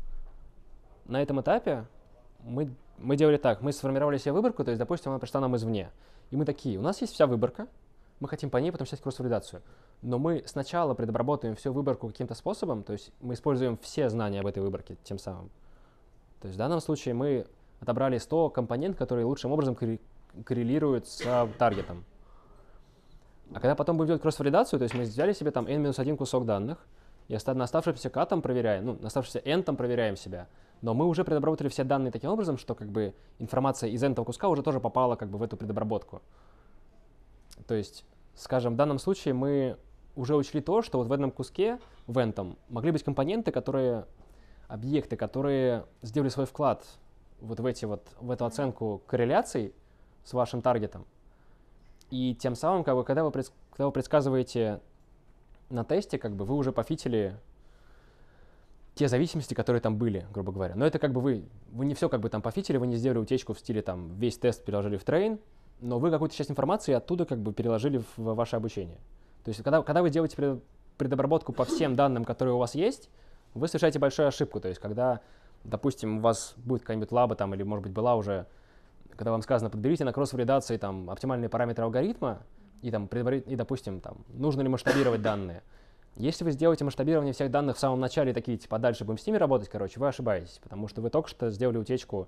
S1: На этом этапе мы, мы делали так. Мы сформировали себе выборку, то есть, допустим, она пришла нам извне. И мы такие, у нас есть вся выборка, мы хотим по ней потом взять кросс-валидацию. Но мы сначала предобработаем всю выборку каким-то способом, то есть мы используем все знания об этой выборке тем самым. То есть в данном случае мы отобрали сто компонент, которые лучшим образом коррелируют с таргетом. А когда потом будем делать кросс-валидацию, то есть мы взяли себе там n минус один кусок данных, и на оставшемся k там проверяем, ну, на оставшемся n там проверяем себя. Но мы уже предобработали все данные таким образом, что как бы информация из n-того куска уже тоже попала как бы в эту предобработку. То есть, скажем, в данном случае мы уже учли то, что вот в этом куске, в n-том, могли быть компоненты, которые, объекты, которые сделали свой вклад вот в, эти вот, в эту оценку корреляций с вашим таргетом. И тем самым, как бы, когда, вы предс- когда вы предсказываете на тесте, как бы, вы уже пофитили те зависимости, которые там были, грубо говоря. Но это как бы вы, вы не все как бы там пофитили, вы не сделали утечку в стиле там весь тест переложили в трейн, но вы какую-то часть информации оттуда как бы переложили в, в ваше обучение. То есть когда, когда вы делаете пред, предобработку по всем данным, которые у вас есть, вы совершаете большую ошибку. То есть когда, допустим, у вас будет какая-нибудь лаба там, или, может быть, была уже, когда вам сказано, подберите на кросс-валидации там оптимальные параметры алгоритма, и, там, и, допустим, там, нужно ли масштабировать данные. Если вы сделаете масштабирование всех данных в самом начале, такие, типа, дальше будем с ними работать, короче, вы ошибаетесь, потому что вы только что сделали утечку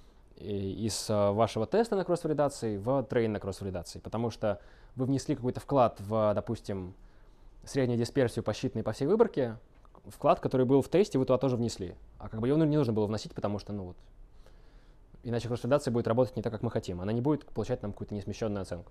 S1: из вашего теста на кросс-валидации в трейн на кросс-валидации, потому что вы внесли какой-то вклад в, допустим, среднюю дисперсию посчитанной по всей выборке, вклад, который был в тесте, вы туда тоже внесли. А как бы его не нужно было вносить, потому что, ну вот, иначе кросс-валидация будет работать не так, как мы хотим. Она не будет получать нам какую-то несмещенную оценку.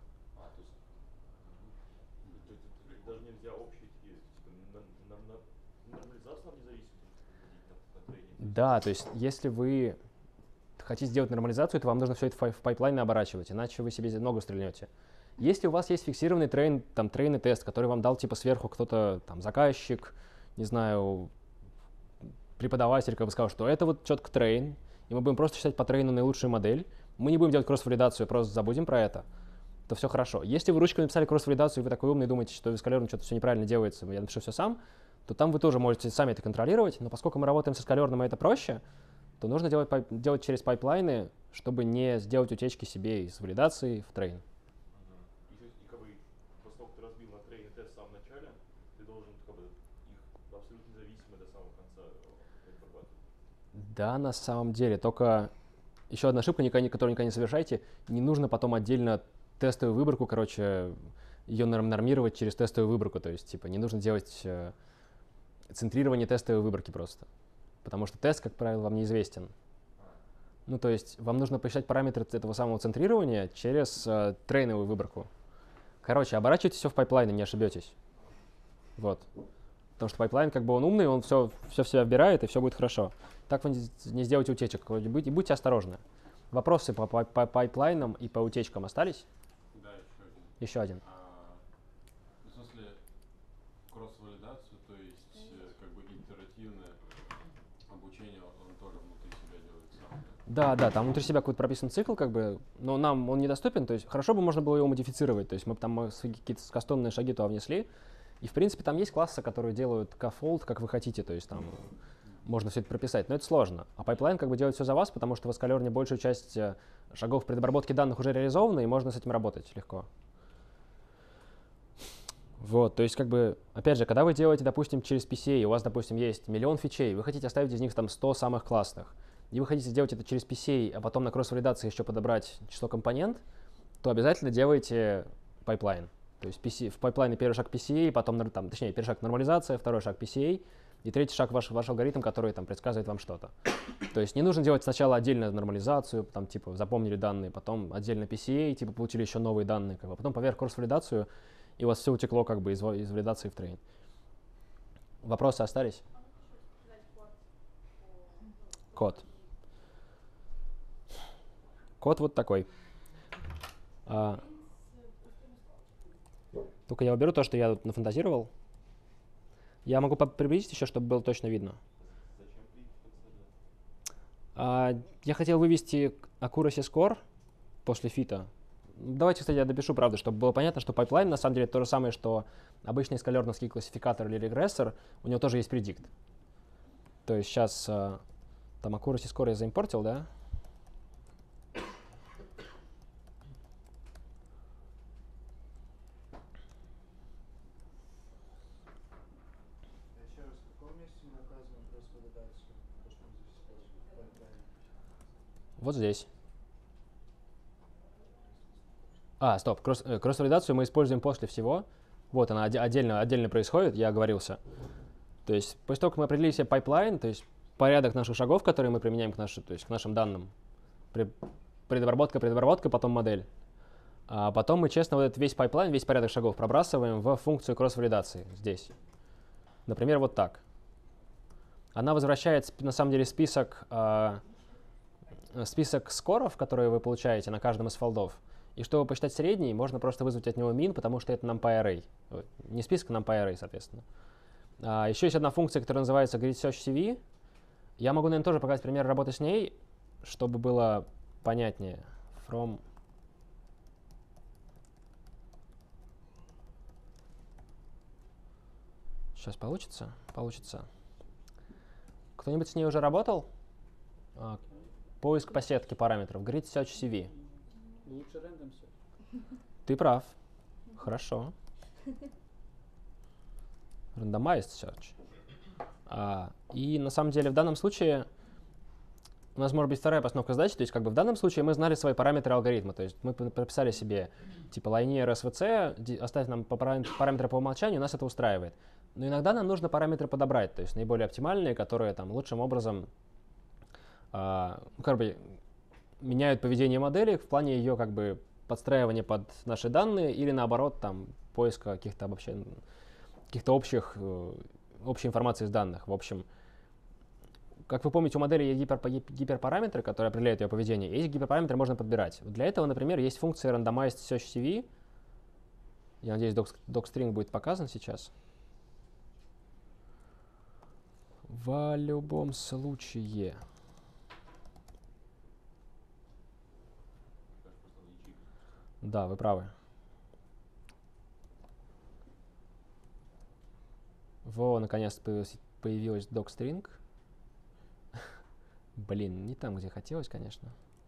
S6: Даже нельзя общие такие, типа, нормализацию нам независимо на трейне.
S1: Да, то есть если вы хотите сделать нормализацию, то вам нужно все это в пайплайны оборачивать, иначе вы себе ногу стрельнете. Если у вас есть фиксированный трейн, там, трейн и тест, который вам дал типа сверху кто-то, там, заказчик, не знаю, преподаватель, как бы сказал, что это вот четко трейн, и мы будем просто считать по трейну наилучшую модель, мы не будем делать кросс-валидацию, просто забудем про это, то все хорошо. Если вы ручкой написали кросс-валидацию, и вы такой умный, думаете, что вискалерно что-то все неправильно делается, я напишу все сам, то там вы тоже можете сами это контролировать, но поскольку мы работаем со скалерным, и это проще, то нужно делать, делать через пайплайны, чтобы не сделать утечки себе из валидации в трейн.
S6: И, и как бы, после того, как ты разбил на трейн и тест в самом начале, ты должен как бы, их абсолютно независимо до самого конца обрабатывать.
S1: Да, на самом деле, только еще одна ошибка, никогда, которую никогда не совершайте, не нужно потом отдельно тестовую выборку, короче, ее нормировать через тестовую выборку, то есть, типа, не нужно делать э, центрирование тестовой выборки просто. Потому что тест, как правило, вам неизвестен. Ну, то есть вам нужно посчитать параметры этого самого центрирования через э, трейновую выборку. Короче, оборачивайтесь все в пайплайны, не ошибетесь. Вот. Потому что пайплайн, как бы он умный, он все, все в себя вбирает, и все будет хорошо. Так вы не сделаете утечек. И будьте осторожны. Вопросы по, по, по пайплайнам и по утечкам остались?
S8: Да, еще один.
S1: Еще один.
S8: А, в смысле, кросс
S9: кросс-валидацию, то есть э, как бы итеративное обучение, он тоже внутри себя делает сам, да?
S1: Да, да, там внутри себя какой-то прописан цикл, как бы, но нам он недоступен, то есть хорошо бы можно было его модифицировать, то есть мы бы там какие-то кастомные шаги туда внесли, и в принципе там есть классы, которые делают scaffold, как вы хотите, то есть там можно все это прописать, но это сложно. А пайплайн как бы делает все за вас, потому что в Sklearn большую часть шагов предобработки данных уже реализованы, и можно с этим работать легко. Вот, то есть, как бы, опять же, когда вы делаете, допустим, через пи си эй, у вас, допустим, есть миллион фичей, вы хотите оставить из них там сто самых классных, и вы хотите сделать это через пи си эй, а потом на кросс-валидации еще подобрать число компонент, то обязательно делайте пайплайн. То есть пи си, в пайплайне первый шаг пи си эй, потом, там, точнее, первый шаг нормализация, второй шаг пи си эй, и третий шаг ваш, ваш алгоритм, который там предсказывает вам что-то. То есть не нужно делать сначала отдельно нормализацию, там типа запомнили данные, потом отдельно пи си эй, типа получили еще новые данные, как бы, потом поверх кросс-валидацию, и у вас все утекло как бы из, из валидации в трейн. Вопросы остались? Код. Код вот такой. А, только я уберу то, что я тут нафантазировал. Я могу приблизить еще, чтобы было точно видно. А, я хотел вывести accuracy score после фита. Давайте, кстати, я допишу, правда, чтобы было понятно, что пайплайн на самом деле то же самое, что обычный скалерновский классификатор или регрессор, у него тоже есть предикт. То есть сейчас а, там accuracy score я заимпортил, да? Вот здесь. А, стоп, кросс, э, кросс-валидацию мы используем после всего. Вот она отдельно, отдельно происходит, я оговорился. То есть после того, как мы определили себе пайплайн, то есть порядок наших шагов, которые мы применяем к, наши, то есть к нашим данным, предобработка, предобработка, потом модель. А потом мы честно вот этот весь пайплайн, весь порядок шагов пробрасываем в функцию кросс-валидации здесь. Например, вот так. Она возвращает на самом деле список... А, список скоров, которые вы получаете на каждом из фолдов. И чтобы посчитать средний, можно просто вызвать от него min, потому что это numpy array. Не список, а numpy array, соответственно. А, еще есть одна функция, которая называется gridsearch.cv. Я могу, наверное, тоже показать пример работы с ней, чтобы было понятнее. From Сейчас получится? Получится. Кто-нибудь с ней уже работал? А, поиск по сетке параметров. gridsearch.cv.
S2: Лучше random search.
S1: Ты прав. Хорошо. Randomized search. А, и на самом деле в данном случае у нас может быть вторая постановка задачи. То есть как бы в данном случае мы знали свои параметры алгоритма. То есть мы прописали себе типа linear эс ви си, оставить нам по параметры по умолчанию, нас это устраивает. Но иногда нам нужно параметры подобрать, то есть наиболее оптимальные, которые там лучшим образом а, как бы меняют поведение модели в плане ее как бы подстраивания под наши данные или наоборот там поиска каких-то обобщен... каких-то общих общей информации из данных. В общем, как вы помните, у модели есть гипер... гиперпараметры, которые определяют ее поведение, и эти гиперпараметры можно подбирать. Для этого, например, есть функция randomized search.cv. Я надеюсь, docstring будет показан сейчас. В любом случае. Да, вы правы. Во, наконец-то появилась docstring. Блин, не там, где хотелось, конечно.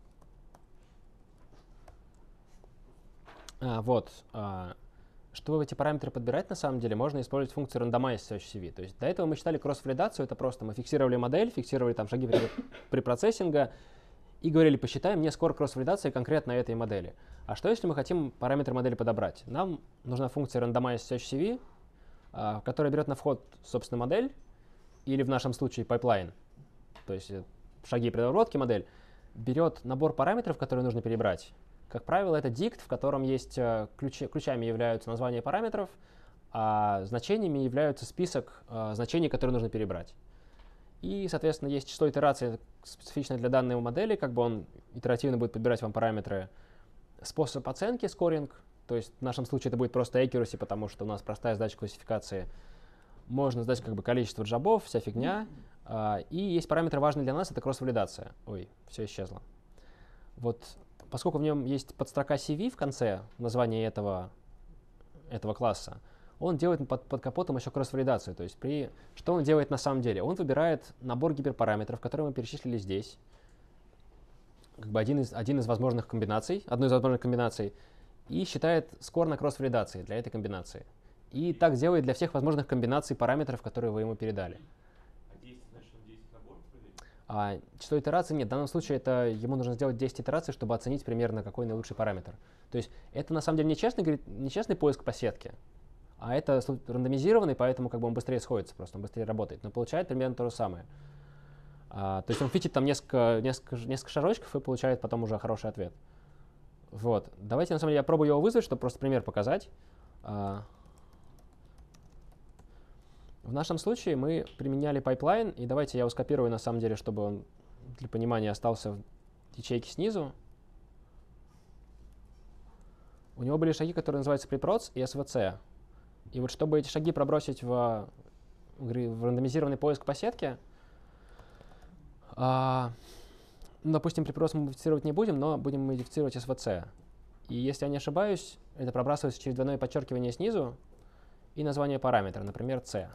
S1: А, вот. А, чтобы эти параметры подбирать, на самом деле, можно использовать функцию randomize search.cv. То есть до этого мы считали кросс-валидацию, это просто мы фиксировали модель, фиксировали там шаги при, при процессинга и говорили, посчитай мне скоро кросс-валидации конкретно этой модели. А что, если мы хотим параметры модели подобрать? Нам нужна функция randomize search.cv, а, которая берет на вход, собственно, модель, или в нашем случае пайплайн, то есть шаги предобработки модель, берет набор параметров, которые нужно перебрать. Как правило, это дикт, в котором есть ключи, ключами являются названия параметров, а значениями являются список а, значений, которые нужно перебрать. И, соответственно, есть число итераций, специфичное для данной модели, как бы он итеративно будет подбирать вам параметры. Способ оценки, скоринг, то есть в нашем случае это будет просто accuracy, потому что у нас простая задача классификации. можно задать как бы количество джабов, вся фигня. А, и есть параметры важные для нас, это кросс-валидация. Ой, все исчезло. Вот, поскольку в нем есть подстрока си ви в конце названия этого, этого класса, он делает под, под капотом еще кросс-валидацию. То есть при, что он делает на самом деле? Он выбирает набор гиперпараметров, которые мы перечислили здесь. Как бы один из, один из возможных комбинаций, одну из возможных комбинаций, и считает скор на кросс-валидации для этой комбинации. И так делает для всех возможных комбинаций параметров, которые вы ему передали.
S6: А десять, значит, он десять наборов проверит?
S1: А число итераций нет. В данном случае это, ему нужно сделать десять итераций, чтобы оценить примерно, какой наилучший параметр. То есть это на самом деле не честный, говорит, не честный поиск по сетке, а это рандомизированный, поэтому как бы он быстрее сходится, просто он быстрее работает. Но получает примерно то же самое. А, то есть он фичит там несколько, несколько, несколько шажочков и получает потом уже хороший ответ. Вот. Давайте, на самом деле, я пробую его вызвать, чтобы просто пример показать. А, в нашем случае мы применяли пайплайн, и давайте я его скопирую, на самом деле, чтобы он для понимания остался в ячейке снизу. У него были шаги, которые называются preproc и эс ви си. И вот чтобы эти шаги пробросить в, в рандомизированный поиск по сетке, а, ну, допустим, preproc мы модифицировать не будем, но будем модифицировать эс ви си. И если я не ошибаюсь, это пробрасывается через двойное подчеркивание снизу и название параметра, например, c.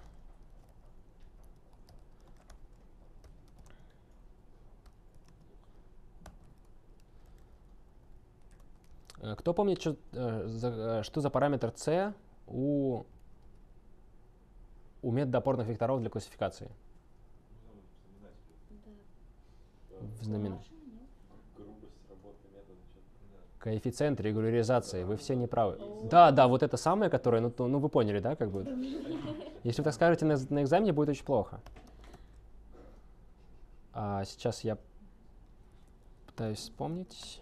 S1: Кто помнит, что, э, за, что за параметр c у, у метода опорных векторов для классификации? В знамен... Коэффициент регуляризации. Вы все неправы. Да, да, вот это самое, которое, ну, ну вы поняли, да, как бы. Если вы так скажете на, на экзамене, будет очень плохо. А сейчас я пытаюсь вспомнить.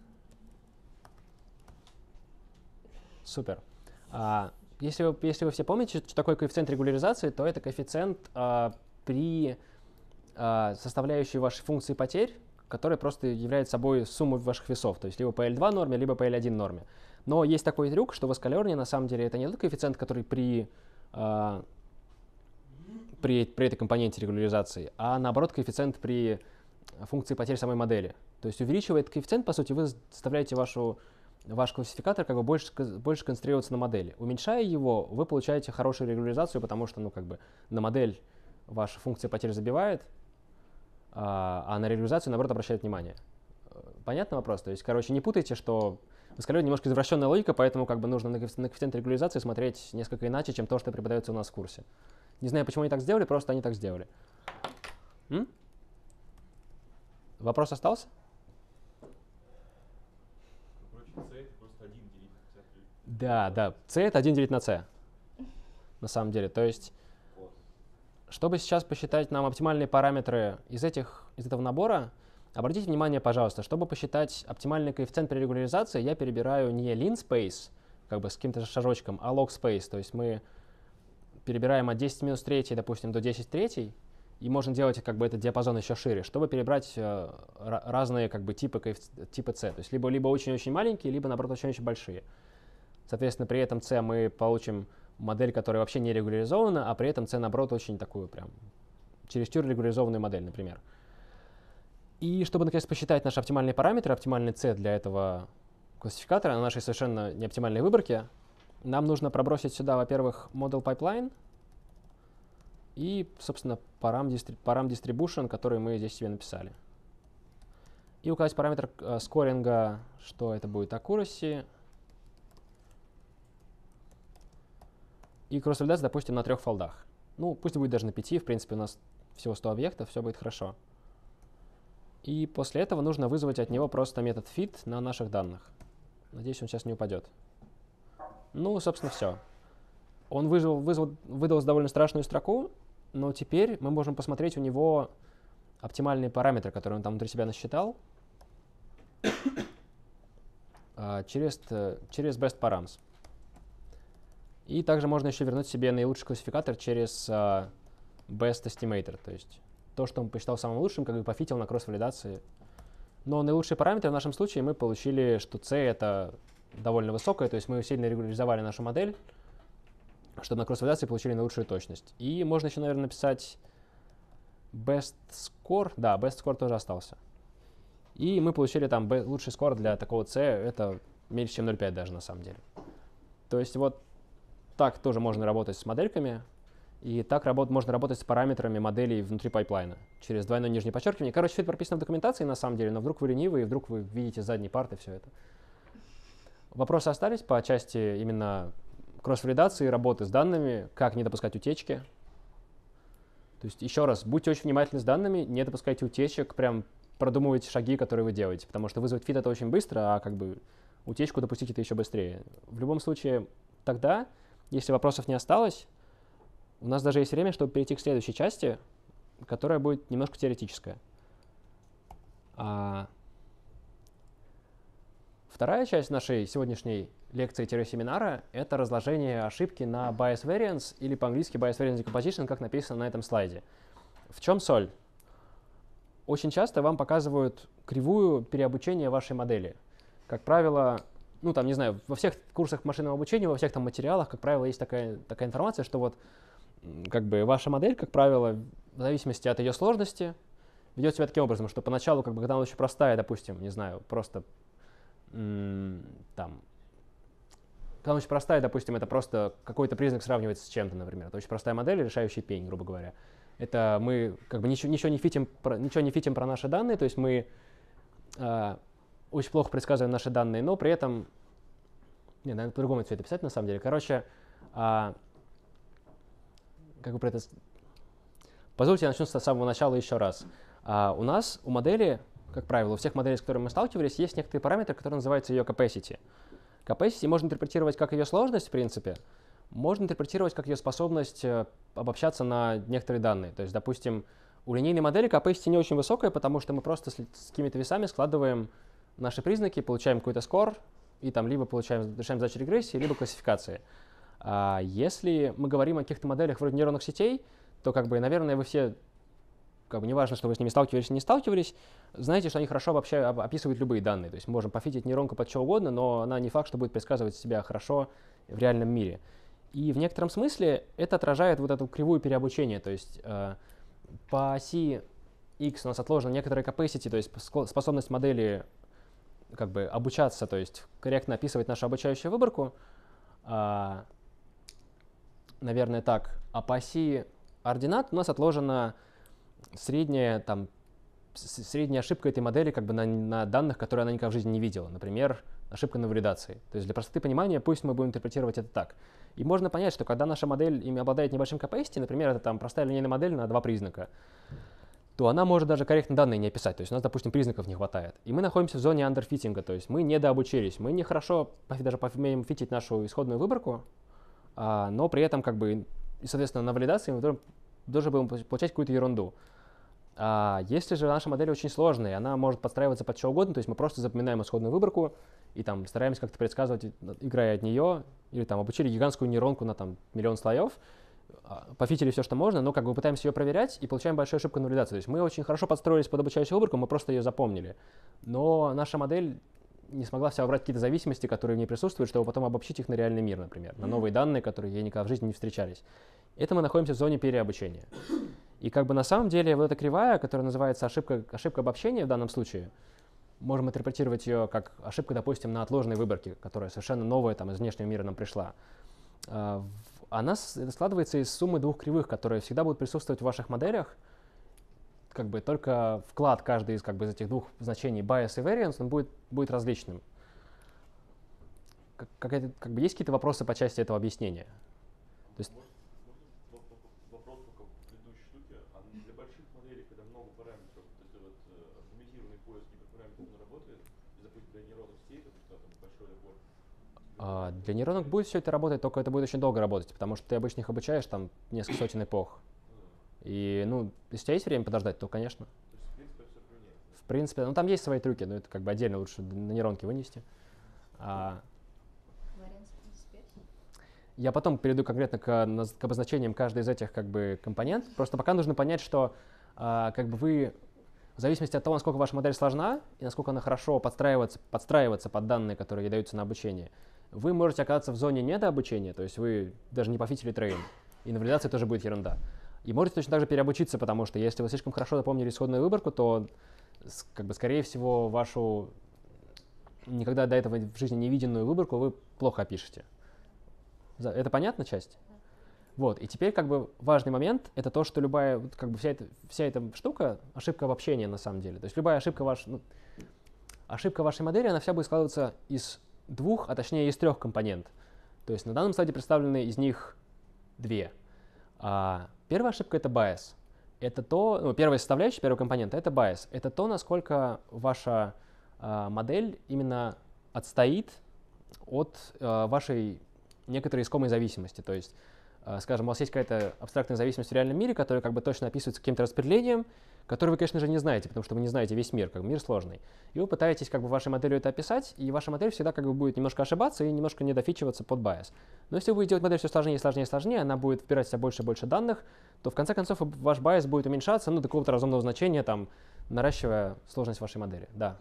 S1: Супер. А, если, вы, если вы все помните, что такое коэффициент регуляризации, то это коэффициент а, при а, составляющей вашей функции потерь, которая просто является собой суммой ваших весов, то есть либо по эл два норме, либо по эл один норме. Но есть такой трюк, что в Scalern на самом деле это не тот коэффициент, который при, а, при, при этой компоненте регуляризации, а наоборот коэффициент при функции потерь самой модели. То есть увеличивая этот коэффициент, по сути, вы заставляете вашу ваш классификатор как бы больше, больше концентрироваться на модели. Уменьшая его, вы получаете хорошую регуляризацию, потому что ну, как бы, на модель ваша функция потерь забивает, а, а на регуляризацию, наоборот, обращает внимание. Понятный вопрос? То есть, короче, не путайте, что в Scalern немножко извращенная логика, поэтому как бы, нужно на коэффициент регуляризации смотреть несколько иначе, чем то, что преподается у нас в курсе. Не знаю, почему они так сделали, просто они так сделали. М? Вопрос остался? Да, да. C это один делить на C. На самом деле. То есть, чтобы сейчас посчитать нам оптимальные параметры из, этих, из этого набора, обратите внимание, пожалуйста, чтобы посчитать оптимальный коэффициент при регуляризации, я перебираю не linspace, как бы с каким-то шажочком, а logspace. То есть мы перебираем от десять минус три, допустим, до десять третий, и можно делать как бы этот диапазон еще шире, чтобы перебрать э, разные как бы типы, типы C. То есть либо, либо очень-очень маленькие, либо, наоборот, очень-очень большие. Соответственно, при этом C мы получим модель, которая вообще не регуляризована, а при этом C, наоборот, очень такую прям чересчур регуляризованную модель, например. И чтобы, наконец, посчитать наши оптимальные параметры, оптимальный C для этого классификатора на нашей совершенно неоптимальной выборке, нам нужно пробросить сюда, во-первых, model pipeline и, собственно, param, distri param distribution, который мы здесь себе написали. И указать параметр э, скоринга, что это будет accuracy. И кросс-валидация, допустим, на трех фолдах. Ну, пусть будет даже на пяти, в принципе, у нас всего сто объектов, все будет хорошо. И после этого нужно вызвать от него просто метод fit на наших данных. Надеюсь, он сейчас не упадет. Ну, собственно, все. Он вызвал, вызвал, выдал довольно страшную строку, но теперь мы можем посмотреть у него оптимальные параметры, которые он там внутри себя насчитал, через, через best params. И также можно еще вернуть себе наилучший классификатор через uh, best estimator, то есть то, что он посчитал самым лучшим, как бы пофитил на кросс-валидации. Но наилучшие параметры в нашем случае мы получили, что C это довольно высокое, то есть мы сильно регуляризовали нашу модель, чтобы на кросс-валидации получили наилучшую точность. И можно еще, наверное, написать best score. Да, best score тоже остался. И мы получили там б- лучший скор для такого C, это меньше, чем ноль целых пять даже на самом деле. То есть вот так тоже можно работать с модельками, и так работ- можно работать с параметрами моделей внутри пайплайна через двойное нижнее подчеркивание. Короче, все это прописано в документации на самом деле, но вдруг вы ленивые, и вдруг вы видите задние парты, все это. Вопросы остались по части именно кросс-валидации, работы с данными, как не допускать утечки. То есть еще раз, будьте очень внимательны с данными, не допускайте утечек, прям продумывайте шаги, которые вы делаете, потому что вызвать фит это очень быстро, а как бы утечку допустить это еще быстрее. В любом случае, тогда, если вопросов не осталось, у нас даже есть время, чтобы перейти к следующей части, которая будет немножко теоретическая. А вторая часть нашей сегодняшней лекции-семинара — это разложение ошибки на bias variance, или по-английски bias variance decomposition, как написано на этом слайде. В чем соль? Очень часто вам показывают кривую переобучения вашей модели. Как правило, ну там, не знаю, во всех курсах машинного обучения, во всех там материалах, как правило, есть такая, такая информация, что вот как бы ваша модель, как правило, в зависимости от ее сложности, ведет себя таким образом, что поначалу, как бы, когда она очень простая, допустим, не знаю, просто м- там, когда она очень простая, допустим, это просто какой-то признак сравнивается с чем-то, например. Это очень простая модель, решающий пень, грубо говоря. Это мы как бы ничего, ничего, не, фитим про, ничего не фитим про наши данные, то есть мы э, очень плохо предсказываем наши данные, но при этом... Не, наверное, по-другому это писать на самом деле. Короче, э, как бы про это... Позвольте, я начну с самого начала еще раз. Э, у нас, у модели, как правило, у всех моделей, с которыми мы сталкивались, есть некоторые параметры, которые называются ее capacity. Capacity можно интерпретировать как ее сложность, в принципе, можно интерпретировать как ее способность э, обобщаться на некоторые данные. То есть, допустим, у линейной модели capacity не очень высокая, потому что мы просто с, с какими-то весами складываем наши признаки, получаем какой-то скор, и там либо получаем, решаем задачу регрессии, либо классификации. А если мы говорим о каких-то моделях вроде нейронных сетей, то, как бы, наверное, вы все, как бы, неважно, что вы с ними сталкивались или не сталкивались, знаете, что они хорошо вообще описывают любые данные. То есть мы можем пофитить нейронку под что угодно, но она не факт, что будет предсказывать себя хорошо в реальном мире. И в некотором смысле это отражает вот эту кривую переобучения. То есть э, по оси x у нас отложена некоторая capacity, то есть способность модели как бы обучаться, то есть корректно описывать нашу обучающую выборку. А, наверное, так. А по оси ординат у нас отложена средняя, там, средняя ошибка этой модели как бы на, на данных, которые она никогда в жизни не видела. Например, ошибка на валидации. То есть для простоты понимания пусть мы будем интерпретировать это так. И можно понять, что когда наша модель ими обладает небольшим capacity, например, это там простая линейная модель на два признака, то она может даже корректно данные не описать. То есть у нас, допустим, признаков не хватает. И мы находимся в зоне андерфитинга, то есть мы недообучились. Мы нехорошо даже умеем фитить нашу исходную выборку, а, но при этом, как бы, и, соответственно, на валидации мы должны будем получать какую-то ерунду. А если же наша модель очень сложная, она может подстраиваться под что угодно, то есть мы просто запоминаем исходную выборку и там стараемся как-то предсказывать, играя от нее, или там обучили гигантскую нейронку на там миллион слоев, пофитили все, что можно, но как бы пытаемся ее проверять и получаем большую ошибку на валидации. То есть мы очень хорошо подстроились под обучающую выборку, мы просто ее запомнили. Но наша модель не смогла вся убрать какие-то зависимости, которые в ней присутствуют, чтобы потом обобщить их на реальный мир, например, на новые данные, которые ей никогда в жизни не встречались. Это мы находимся в зоне переобучения. И как бы на самом деле вот эта кривая, которая называется ошибка, ошибка обобщения в данном случае, можем интерпретировать ее как ошибка, допустим, на отложенной выборке, которая совершенно новая там, из внешнего мира нам пришла. Она складывается из суммы двух кривых, которые всегда будут присутствовать в ваших моделях. Как бы только вклад каждой из, как бы, из этих двух значений, bias и variance, он будет, будет различным. Как, как, это, как бы есть какие-то вопросы по части этого объяснения? То есть,
S6: вопрос только в предыдущей штуке. А для больших моделей, когда много параметров, то есть вот оптимизированный поиск гиперпараметров он работает, и, допустим, для нейронных сетей, то есть там большой набор.
S1: А, для нейронок будет все это работать, только это будет очень долго работать, потому что ты обычно их обучаешь там несколько сотен эпох. И, ну, если у тебя есть время подождать, то, конечно.
S6: То есть, в принципе, все поменяется.
S1: В принципе, ну там есть свои трюки, но это как бы отдельно лучше на нейронки вынести. А, я потом перейду конкретно к, к обозначениям каждой из этих как бы компонент. Просто пока нужно понять, что а, как бы вы, в зависимости от того, насколько ваша модель сложна и насколько она хорошо подстраивается, подстраивается под данные, которые ей даются на обучение, вы можете оказаться в зоне недообучения, то есть вы даже не пофитили трейн, и на валидации тоже будет ерунда. И можете точно так же переобучиться, потому что если вы слишком хорошо запомнили исходную выборку, то, как бы, скорее всего, вашу никогда до этого в жизни не виденную выборку вы плохо опишете. Это понятна часть? Вот, и теперь как бы важный момент — это то, что любая, как бы вся эта, вся эта штука — ошибка обобщения на самом деле. То есть любая ошибка, ваш, ну, ошибка вашей модели, она вся будет складываться из двух, а точнее из трех компонентов. То есть на данном слайде представлены из них две. А первая ошибка — это bias. Это то, ну, первая составляющая, первый компонент — это bias. Это то, насколько ваша а, модель именно отстоит от а, вашей некоторой искомой зависимости. То есть, скажем, у вас есть какая-то абстрактная зависимость в реальном мире, которая как бы точно описывается каким-то распределением, которое вы, конечно же, не знаете, потому что вы не знаете весь мир, как бы мир сложный. И вы пытаетесь как бы вашей моделью это описать, и ваша модель всегда как бы будет немножко ошибаться и немножко недофичиваться под bias. Но если вы будете делать модель все сложнее, сложнее, сложнее, она будет вбирать в себя больше и больше данных, то в конце концов ваш bias будет уменьшаться, ну, до какого-то разумного значения, там, наращивая сложность вашей модели. Да.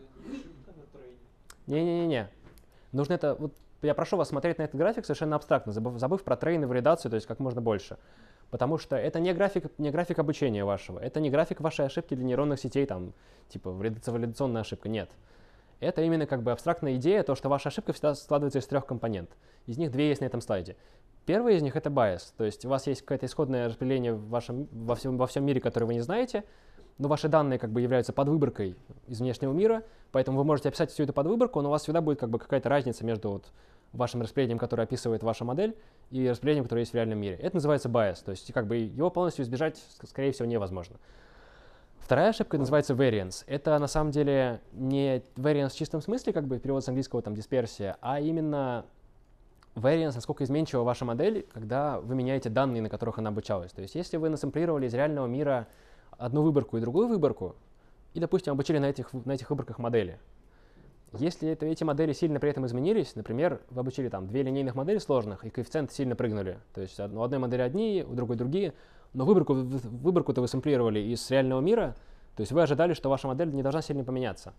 S1: Не-не-не-не. Нужно это... Вот, я прошу вас смотреть на этот график совершенно абстрактно, забыв, забыв про трейн и валидацию, то есть как можно больше. Потому что это не график, не график обучения вашего, это не график вашей ошибки для нейронных сетей, там, типа валидационная ошибка, нет. Это именно как бы абстрактная идея, то, что ваша ошибка всегда складывается из трех компонентов. Из них две есть на этом слайде. Первый из них — это bias, то есть у вас есть какое-то исходное распределение в вашем, во, всем, во всем мире, которое вы не знаете, но ваши данные как бы являются подвыборкой из внешнего мира, поэтому вы можете описать всю эту подвыборку, но у вас всегда будет как бы какая-то разница между вот вашим распределением, которое описывает ваша модель, и распределением, которое есть в реальном мире. Это называется bias, то есть как бы его полностью избежать, скорее всего, невозможно. Вторая ошибка называется variance. Это на самом деле не variance в чистом смысле, как бы перевод с английского там дисперсия, а именно variance, насколько изменчива ваша модель, когда вы меняете данные, на которых она обучалась. То есть если вы насэмплировали из реального мира одну выборку и другую выборку, и, допустим, обучили на этих, на этих выборках модели, если это, эти модели сильно при этом изменились, например, вы обучили там две линейных модели сложных, и коэффициенты сильно прыгнули, то есть у одной модели одни, у другой другие, но выборку, выборку-то вы сэмплировали из реального мира, то есть вы ожидали, что ваша модель не должна сильно поменяться.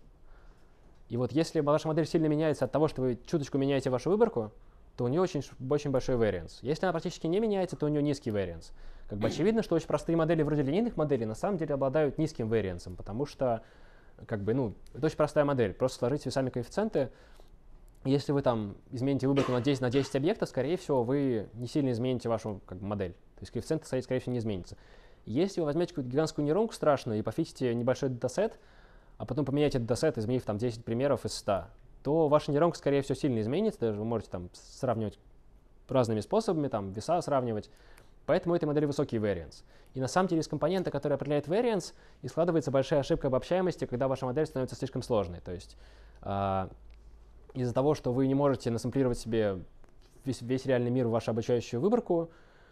S1: И вот если ваша модель сильно меняется от того, что вы чуточку меняете вашу выборку, то у нее очень, очень большой variance. Если она практически не меняется, то у нее низкий variance. Как бы очевидно, что очень простые модели вроде линейных моделей на самом деле обладают низким variance, потому что как бы, ну, это очень простая модель. Просто сложите сами коэффициенты. Если вы там измените выборку на десять, на десять объектов, скорее всего, вы не сильно измените вашу как бы, модель. То есть коэффициент, скорее всего, не изменится. Если вы возьмете какую-то гигантскую нейронку страшную и пофитите небольшой датасет, а потом поменяете этот датасет, изменив там десять примеров из ста, то ваша нейронка, скорее всего, сильно изменится. Даже вы можете там сравнивать разными способами, там веса сравнивать. Поэтому у этой модели высокий variance. И на самом деле из компонента, который определяет variance, и складывается большая ошибка обобщаемости, когда ваша модель становится слишком сложной. То есть э, из-за того, что вы не можете насэмплировать себе весь, весь реальный мир в вашу обучающую выборку,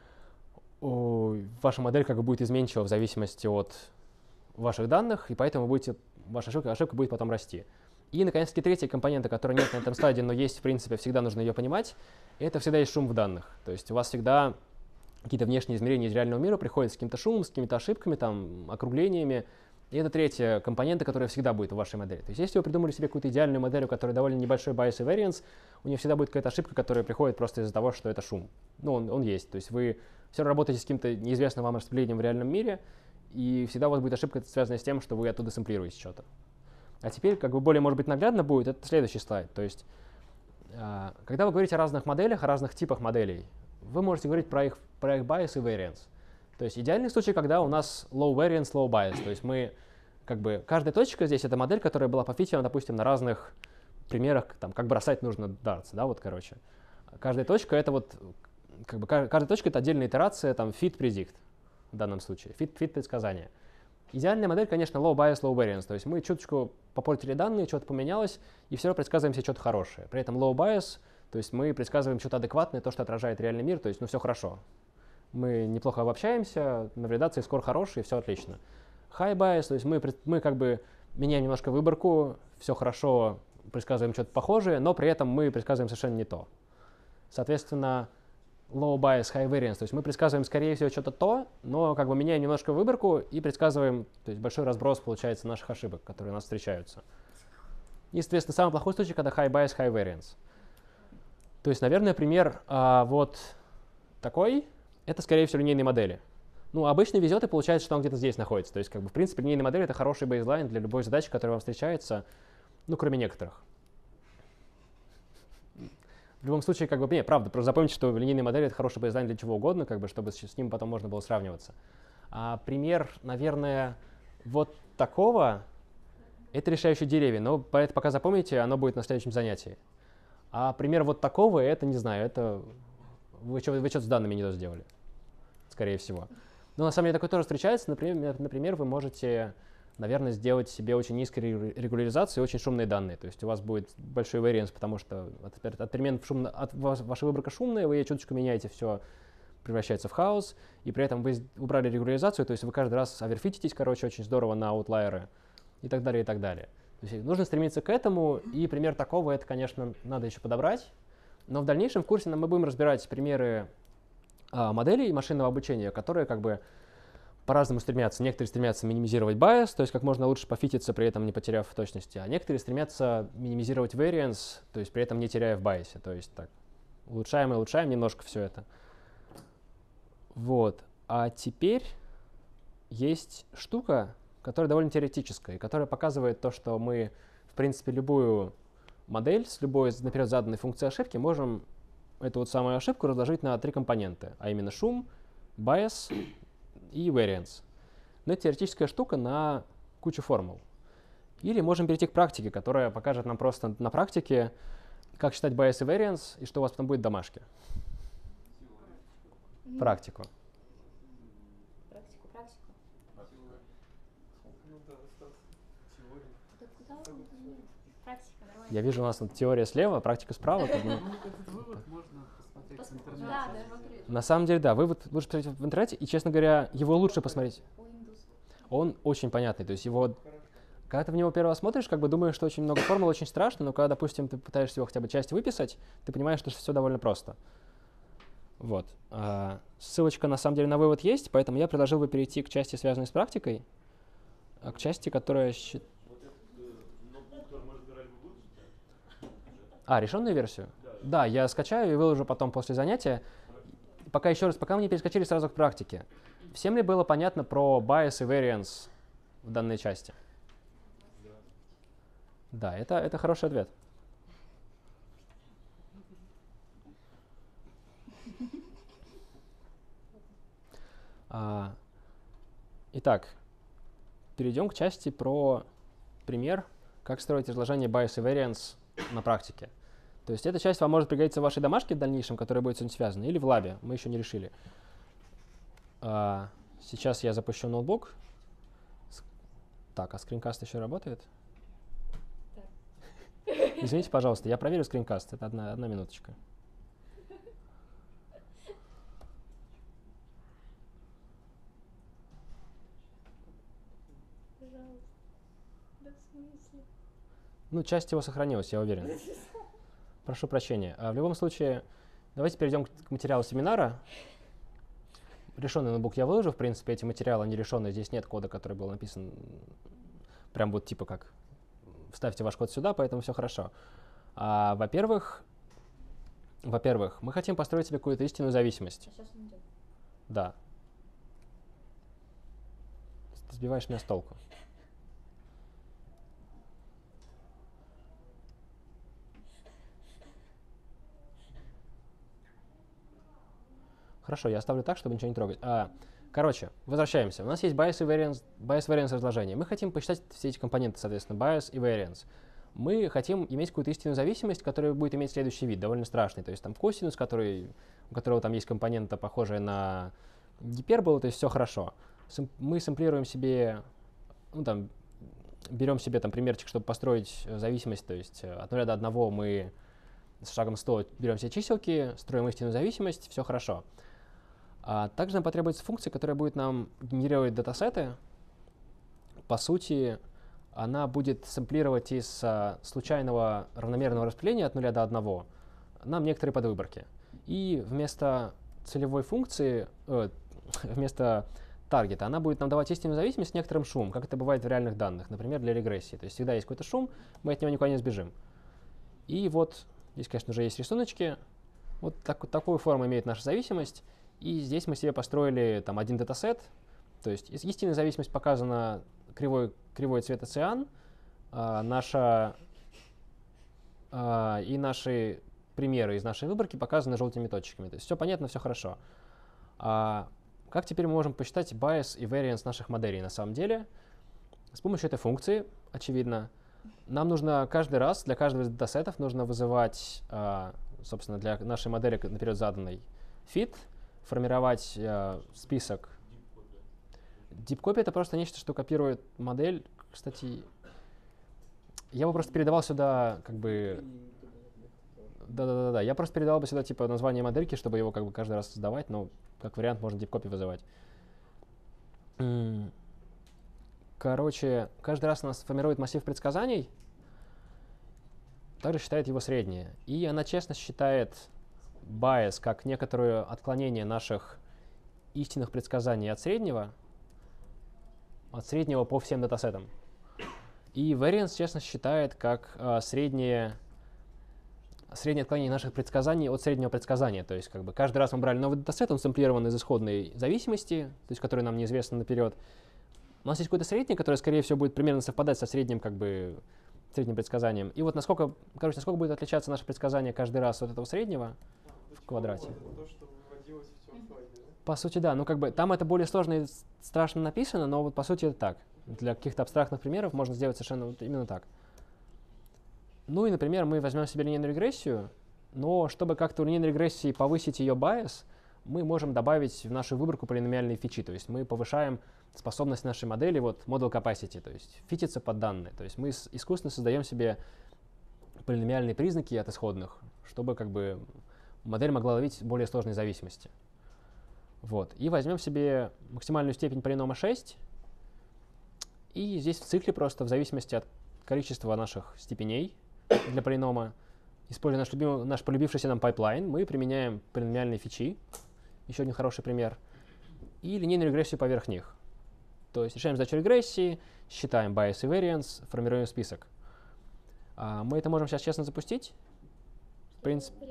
S1: о, ваша модель как бы будет изменчива в зависимости от ваших данных, и поэтому будете, ваша ошибка, ошибка будет потом расти. И, наконец-таки, третий компонент, который нет на этом слайде, но есть, в принципе, всегда нужно ее понимать, это всегда есть шум в данных. То есть у вас всегда какие-то внешние измерения из реального мира приходят с каким-то шумом, с какими-то ошибками, там, округлениями. И это третья компонента, которая всегда будет в вашей модели. То есть если вы придумали себе какую-то идеальную модель, у которой довольно небольшой bias и variance, у нее всегда будет какая-то ошибка, которая приходит просто из-за того, что это шум. Ну, он, он есть. То есть вы все равно работаете с каким-то неизвестным вам распределением в реальном мире, и всегда у вас будет ошибка, связанная с тем, что вы оттуда сэмплируете что-то. А теперь, как бы более, может быть, наглядно будет, это следующий слайд. То есть, э, когда вы говорите о разных моделях, о разных типах моделей, вы можете говорить про их, про их bias и variance. То есть идеальный случай, когда у нас low variance, low bias. То есть мы, как бы, каждая точка здесь — это модель, которая была пофичена, допустим, на разных примерах, там, как бросать нужно дартс, да, вот, короче. Каждая точка — это вот, как бы, каждая точка — это отдельная итерация, там, fit predict в данном случае, fit, fit предсказание. Идеальная модель, конечно, low bias, low variance. То есть мы чуточку попортили данные, что-то поменялось, и все равно предсказываем себе что-то хорошее. При этом low bias, то есть мы предсказываем что-то адекватное, то, что отражает реальный мир, то есть, ну, все хорошо. Мы неплохо обобщаемся, на валидации скор хороший, все отлично. High bias, то есть мы, мы как бы меняем немножко выборку, все хорошо, предсказываем что-то похожее, но при этом мы предсказываем совершенно не то. Соответственно, low bias, high variance, то есть мы предсказываем, скорее всего, что-то то, но как бы меняем немножко выборку и предсказываем, то есть большой разброс получается наших ошибок, которые у нас встречаются. И, соответственно, самый плохой случай, когда high bias, high variance. То есть, наверное, пример а, вот такой, это, скорее всего, линейные модели. Ну, обычно везет и получается, что он где-то здесь находится. То есть, как бы, в принципе, линейная модель — это хороший бейзлайн для любой задачи, которая вам встречается, ну, кроме некоторых. В любом случае, как бы, не, правда, просто запомните, что линейные модели — это хороший бейзлайн для чего угодно, как бы, чтобы с, с ним потом можно было сравниваться. А пример, наверное, вот такого — это решающие деревья. Но это пока запомните, оно будет на следующем занятии. А пример вот такого — это, не знаю, это вы что-то вы что с данными не то сделали, скорее всего. Но на самом деле такое тоже встречается. Например, например, вы можете, наверное, сделать себе очень низкой регуляризации и очень шумные данные. То есть у вас будет большой variance, потому что от, от перемен шумно, от ваша выборка шумная, вы ее чуточку меняете, все превращается в хаос, и при этом вы убрали регуляризацию, то есть вы каждый раз оверфититесь, короче, очень здорово на аутлайеры и так далее, и так далее. То есть нужно стремиться к этому, и пример такого, это, конечно, надо еще подобрать. Но в дальнейшем в курсе мы будем разбирать примеры а, моделей машинного обучения, которые как бы по-разному стремятся. Некоторые стремятся минимизировать bias, то есть как можно лучше пофититься, при этом не потеряв в точности, а некоторые стремятся минимизировать variance, то есть при этом не теряя в bias. То есть так, улучшаем и улучшаем немножко все это. Вот. А теперь есть штука, которая довольно теоретическая, и которая показывает то, что мы, в принципе, любую модель с любой наперед заданной функцией ошибки можем эту вот самую ошибку разложить на три компонента, а именно шум, bias и variance. Но это теоретическая штука на кучу формул. Или можем перейти к практике, которая покажет нам просто на практике, как считать bias и variance, и что у вас потом будет в домашке. Практику.
S3: Практику, практику.
S5: Ну да, Стас, теория.
S3: Да куда он? Практика, нормально.
S1: Я вижу, у нас тут теория слева, практика справа. Как бы.
S4: Ну, этот вывод можно посмотреть в интернете.
S7: Да, да, смотреть.
S1: На самом деле, да, вывод лучше посмотреть в интернете, и, честно говоря, его лучше посмотреть.
S3: У индусов.
S1: Он очень понятный, то есть его, когда ты в него первый раз смотришь, как бы думаешь, что очень много формул, очень страшно, но когда, допустим, ты пытаешься его хотя бы часть выписать, ты понимаешь, что все довольно просто. Вот. А, ссылочка, на самом деле, на вывод есть, поэтому я предложил бы перейти к части, связанной с практикой, а к части, которая... щи-
S6: Вот этот э, ноутбук, который мы разбирали, вы выложите?
S1: А, решенную версию?
S6: Да.
S1: Да, я скачаю и выложу потом после занятия. Пока еще раз, пока мы не перескочили сразу к практике. Всем ли было понятно про bias и variance в данной части? Да, это, это хороший ответ. А, итак, перейдем к части про пример, как строить изложение bias и variance на практике. То есть эта часть вам может пригодиться в вашей домашке в дальнейшем, которая будет с этим связана, или в лабе, мы еще не решили. А, сейчас я запущу ноутбук. С- Так, а скринкаст еще работает? Извините, пожалуйста, я проверю скринкаст, это одна, одна минуточка.
S3: Пожалуйста. Да в смысле?
S1: Ну, часть его сохранилась, я уверен. Прошу прощения. А в любом случае, давайте перейдем к к материалу семинара. Решенный ноутбук я выложу, в принципе, эти материалы не решенные, здесь нет кода, который был написан прям вот типа как вставьте ваш код сюда, поэтому все хорошо. А, во-первых, во-первых, мы хотим построить себе какую-то истинную зависимость.
S3: А сейчас он идет.
S1: Да. Ты сбиваешь меня с толку. Хорошо, я оставлю так, чтобы ничего не трогать. А, короче, возвращаемся. У нас есть bias и variance, bias variance разложение. Мы хотим посчитать все эти компоненты, соответственно, bias и variance. Мы хотим иметь какую-то истинную зависимость, которая будет иметь следующий вид, довольно страшный. То есть там косинус, который, у которого там есть компонента, похожая на гиперболу, то есть все хорошо. Сэм- мы сэмплируем себе, ну там, берем себе там примерчик, чтобы построить э, зависимость, то есть э, от нуля до одного мы с шагом сто берем все чиселки, строим истинную зависимость, все хорошо. А также нам потребуется функция, которая будет нам генерировать датасеты. По сути, она будет сэмплировать из а, случайного равномерного распределения от нуля до одного нам некоторые подвыборки. И вместо целевой функции, э, вместо таргета, она будет нам давать истинную зависимость с некоторым шумом, как это бывает в реальных данных, например, для регрессии. То есть всегда есть какой-то шум, мы от него никуда не сбежим. И вот Здесь, конечно, уже есть рисуночки. Вот так, такую форму имеет наша зависимость. И здесь мы себе построили там один датасет. То есть истинная зависимость показана кривой, кривой цвета циан. А, наша, а, и наши примеры из нашей выборки показаны желтыми точками. То есть все понятно, все хорошо. А как теперь мы можем посчитать bias и variance наших моделей на самом деле? С помощью этой функции, очевидно, нам нужно каждый раз, для каждого из датасетов нужно вызывать, а, собственно, для нашей модели наперед заданной fit, формировать а, список. Deep copy — это просто нечто, что копирует модель. Кстати, я бы просто передавал сюда, как бы... Да-да-да, я просто передавал бы сюда, типа, название модельки, чтобы его, как бы, каждый раз создавать, но, как вариант, можно deep copy вызывать. Короче, каждый раз у нас формирует массив предсказаний, также считает его среднее. И она честно считает bias как некоторое отклонение наших истинных предсказаний от среднего, от среднего по всем датасетам. И variance честно считает как э, среднее, среднее отклонение наших предсказаний от среднего предсказания. То есть как бы каждый раз мы брали новый датасет, он сэмплирован из исходной зависимости, то есть который нам неизвестно наперед. У нас есть какой-то средний, который, скорее всего, будет примерно совпадать со средним, как бы, средним предсказанием. И вот насколько, короче, насколько будет отличаться наше предсказание каждый раз от этого среднего в квадрате.
S5: Это то, что выводилось в том слайде, да?
S1: По сути, да. Ну, как бы, там это более сложно и страшно написано, но вот по сути это так. Для каких-то абстрактных примеров можно сделать совершенно вот именно так. Ну и, например, мы возьмем себе линейную регрессию, но чтобы как-то у линейной регрессии повысить ее bias, мы можем добавить в нашу выборку полиномиальные фичи. То есть мы повышаем способность нашей модели, вот model capacity, то есть фититься под данные. То есть мы искусственно создаем себе полиномиальные признаки от исходных, чтобы как бы модель могла ловить более сложные зависимости. Вот. И возьмем себе максимальную степень полинома шесть. И здесь в цикле просто в зависимости от количества наших степеней для полинома, используя наш, любимый, наш полюбившийся нам пайплайн, мы применяем полиномиальные фичи. Еще один хороший пример. И линейную регрессию поверх них. То есть решаем задачу регрессии, считаем bias и variance, формируем список. А, мы это можем сейчас честно запустить. В принципе.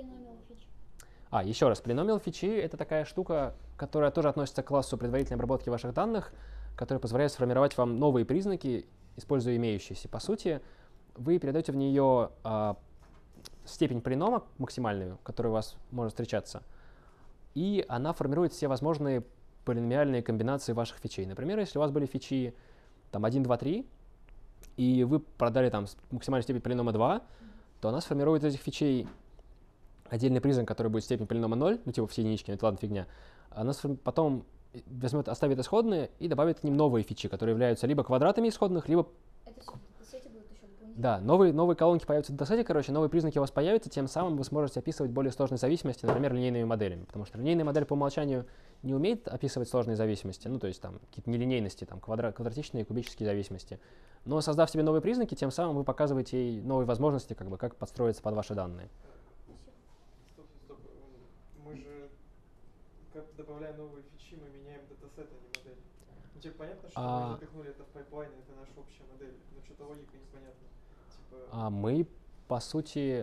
S1: А, еще раз, polynomial фичи — это такая штука, которая тоже относится к классу предварительной обработки ваших данных, которая позволяет сформировать вам новые признаки, используя имеющиеся. По сути, вы передаете в нее а, степень полинома максимальную, которая у вас может встречаться, и она формирует все возможные полиномиальные комбинации ваших фичей. Например, если у вас были фичи там, один, два, три, и вы продали там максимальную степень полинома два, то она сформирует из этих фичей отдельный признак, который будет степень полинома ноль, ну типа все единички, но это ладно, фигня. Она потом возьмет, оставит исходные и добавит к ним новые фичи, которые являются либо квадратами исходных, либо...
S3: Это все в датасете будет еще дополнительно?
S1: Да, новые, новые колонки появятся в датасете, короче, новые признаки у вас появятся, тем самым вы сможете описывать более сложные зависимости, например, линейными моделями, потому что линейная модель по умолчанию не умеет описывать сложные зависимости, ну то есть там какие-то нелинейности, там квадра квадратичные и кубические зависимости. Но создав себе новые признаки, тем самым вы показываете ей новые возможности, как бы, как подстроиться под ваши данные.
S5: Стоп, стоп. Мы же, как добавляя новые фичи, мы меняем датасет, а не модель. Ну, типа, понятно, что
S1: А...
S5: мы запихнули это в пайплайн, это наша общая модель, но что-то логика непонятна. Типа...
S1: А мы, по сути,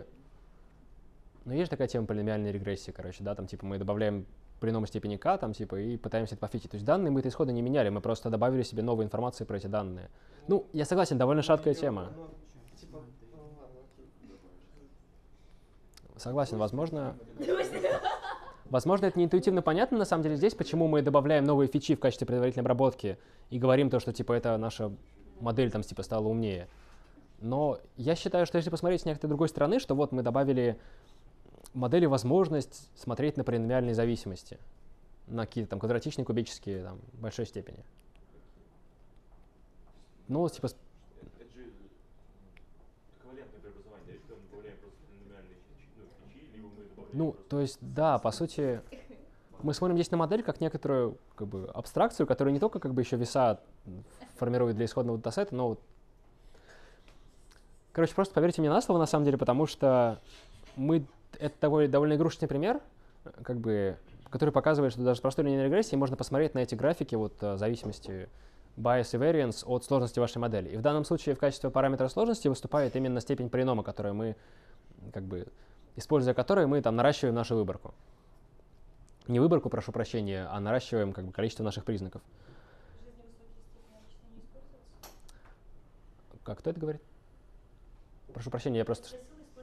S1: ну есть же такая тема полиномиальной регрессии, короче, да, там типа мы добавляем полиномы степени k, там типа и пытаемся это пофитить. То есть данные мы это исходно не меняли, мы просто добавили себе новой информации про эти данные. Ну, ну я согласен, довольно шаткая
S5: её,
S1: тема.
S5: ну, типа, ну, ладно, окей.
S1: Согласен, возможно... Возможно, это не интуитивно понятно, на самом деле, здесь, почему мы добавляем новые фичи в качестве предварительной обработки и говорим то, что, типа, это наша модель, там, типа, стала умнее. Но я считаю, что если посмотреть с некоторой другой стороны, что вот мы добавили модели возможность смотреть на полиномиальные зависимости, на какие-то там квадратичные, кубические, там, большой степени. Ну, типа...
S6: Это же эквивалентное преобразование, да? Если мы добавляем просто полиномиальные фичи, ну, фичи, либо мы добавляем
S1: Ну,
S6: просто...
S1: то есть, да, по сути, мы смотрим здесь на модель как некоторую, как бы, абстракцию, которая не только, как бы, еще веса формирует для исходного датасета, но вот... Короче, просто поверьте мне на слово, на самом деле, потому что мы... Это такой довольно игрушечный пример, как бы, который показывает, что даже с простой линейной регрессией можно посмотреть на эти графики вот, зависимости bias и variance от сложности вашей модели. И в данном случае в качестве параметра сложности выступает именно степень полинома, которую мы как бы используя которые мы там наращиваем нашу выборку. Не выборку, прошу прощения, а наращиваем как бы количество наших признаков. Как кто это говорит? Прошу прощения, я просто...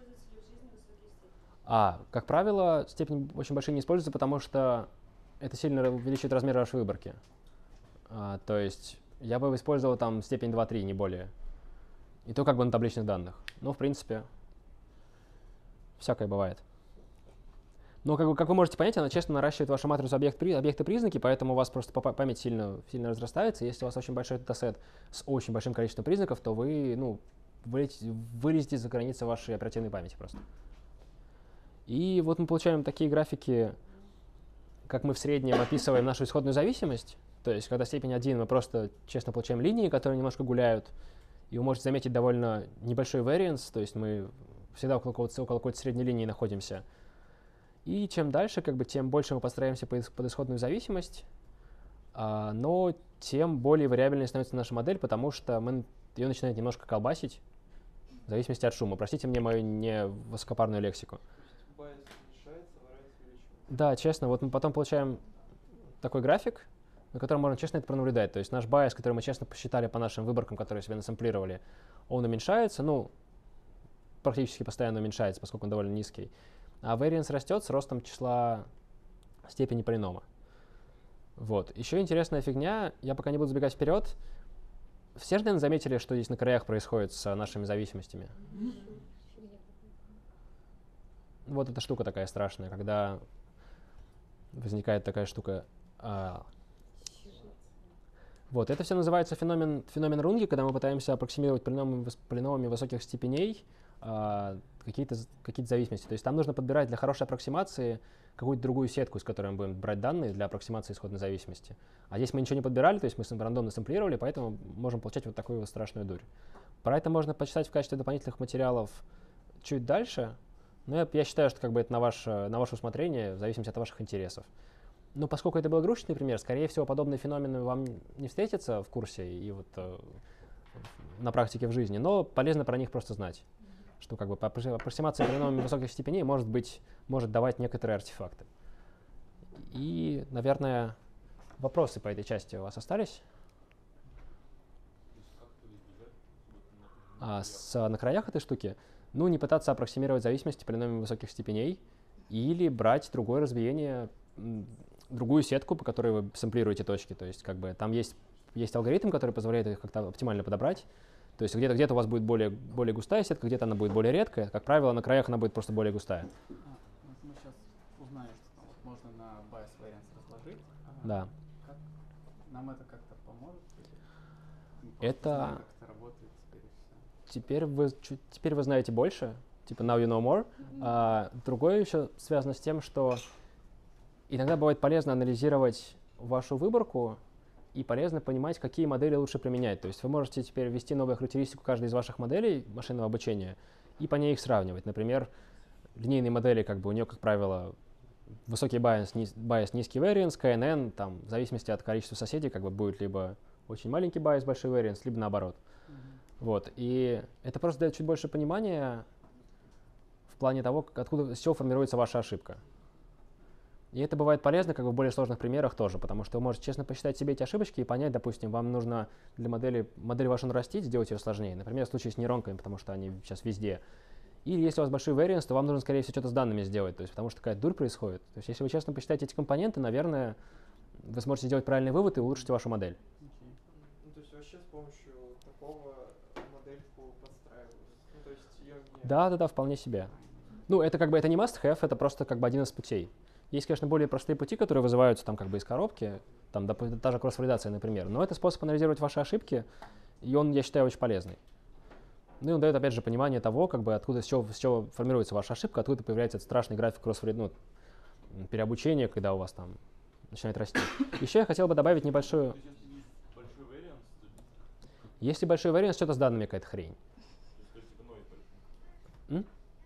S1: А, как правило, степени очень большие не используются, потому что это сильно увеличивает размер вашей выборки. А, то есть я бы использовал там степень два-три, не более. И то как бы на табличных данных. Но, в принципе, всякое бывает. Но, как, бы, как вы можете понять, она честно наращивает вашу матрицу объект, объекты признаки, поэтому у вас просто память сильно, сильно разрастается. Если у вас очень большой датасет с очень большим количеством признаков, то вы ну, вылетите, вылезете за границы вашей оперативной памяти просто. И вот мы получаем такие графики, как мы в среднем описываем нашу исходную зависимость. То есть, когда степень один, мы просто честно получаем линии, которые немножко гуляют. И вы можете заметить довольно небольшой variance, то есть мы всегда около какой-то, около какой-то средней линии находимся. И чем дальше, как бы, тем больше мы подстраиваемся под исходную зависимость, а, но тем более вариабельной становится наша модель, потому что мы, ее начинает немножко колбасить в зависимости от шума. Простите мне мою не высокопарную лексику.
S5: Байс уменьшается, variance увеличивается.
S1: Да, честно, вот мы потом получаем такой график, на котором можно честно это пронаблюдать. То есть наш байс, который мы честно посчитали по нашим выборкам, которые себе насэмплировали, он уменьшается, ну, практически постоянно уменьшается, поскольку он довольно низкий. А variance растет с ростом числа степени полинома. Вот. Еще интересная фигня, я пока не буду забегать вперед. Все же, наверное, заметили, что здесь на краях происходит с нашими зависимостями? Вот эта штука такая страшная, когда возникает такая штука. А, вот, это все называется феномен, феномен Рунге, когда мы пытаемся аппроксимировать полиномами, полиномами высоких степеней а, какие-то, какие-то зависимости. То есть там нужно подбирать для хорошей аппроксимации какую-то другую сетку, из которой мы будем брать данные для аппроксимации исходной зависимости. А здесь мы ничего не подбирали, то есть мы рандомно сэмплировали, поэтому можем получать вот такую вот страшную дурь. Про это можно почитать в качестве дополнительных материалов чуть дальше, но я, я считаю, что как бы это на ваше, на ваше усмотрение, в зависимости от ваших интересов. Но поскольку это был игрушечный пример, скорее всего, подобные феномены вам не встретятся в курсе и вот э, на практике в жизни, но полезно про них просто знать, что как бы аппроксимация полиномами высоких степеней может быть, может давать некоторые артефакты. И, наверное, вопросы по этой части у вас остались? А с, на краях этой штуки, ну, не пытаться аппроксимировать зависимости полиномами высоких степеней или брать другое разбиение, другую сетку, по которой вы сэмплируете точки. То есть, как бы, там есть, есть алгоритм, который позволяет их как-то оптимально подобрать. То есть где-то где-то у вас будет более, более густая сетка, где-то она будет более редкая. Как правило, на краях она будет просто более густая.
S4: А, вот мы сейчас узнаем, что там вот можно на bias variance разложить. А
S1: Да.
S4: Как, нам это как-то поможет?
S1: Это...
S4: Знаем, как это работает теперь и все.
S1: Теперь вы, чуть, теперь вы знаете больше, типа now you know more. Mm-hmm. А, другое еще связано с тем, что иногда бывает полезно анализировать вашу выборку и полезно понимать, какие модели лучше применять. То есть вы можете теперь ввести новую характеристику каждой из ваших моделей машинного обучения и по ней их сравнивать. Например, линейные модели, как бы у нее, как правило, высокий bias, низ, bias низкий variance, кей эн эн, там, в зависимости от количества соседей, как бы будет либо очень маленький bias, большой variance, либо наоборот. Mm-hmm. Вот. И это просто дает чуть больше понимания в плане того, откуда, с чего формируется ваша ошибка. И это бывает полезно как бы в более сложных примерах тоже, потому что вы можете честно посчитать себе эти ошибочки и понять, допустим, вам нужно для модели, модель вашу нарастить, сделать ее сложнее. Например, в случае с нейронками, потому что они сейчас везде. Или если у вас большой variance, то вам нужно, скорее всего, что-то с данными сделать, то есть, потому что какая-то дурь происходит. То есть если вы честно посчитаете эти компоненты, наверное, вы сможете сделать правильный вывод и улучшить вашу модель.
S5: Okay. Ну, то есть вообще с помощью такого модельку подстраивают? Ну, то есть ее не...
S1: Да, да, да, вполне себе. Ну, это как бы это не must-have, это просто как бы один из путей. Есть, конечно, более простые пути, которые вызываются там как бы из коробки, там допустим, та же кросс-валидация, например. Но это способ анализировать ваши ошибки, и он, я считаю, очень полезный. Ну и он дает, опять же, понимание того, как бы откуда, с чего, с чего формируется ваша ошибка, откуда появляется этот страшный график кросс-валидации, ну, переобучения, когда у вас там начинает расти. Еще я хотел бы добавить небольшую... Если большой variance, что-то с данными какая-то хрень. М?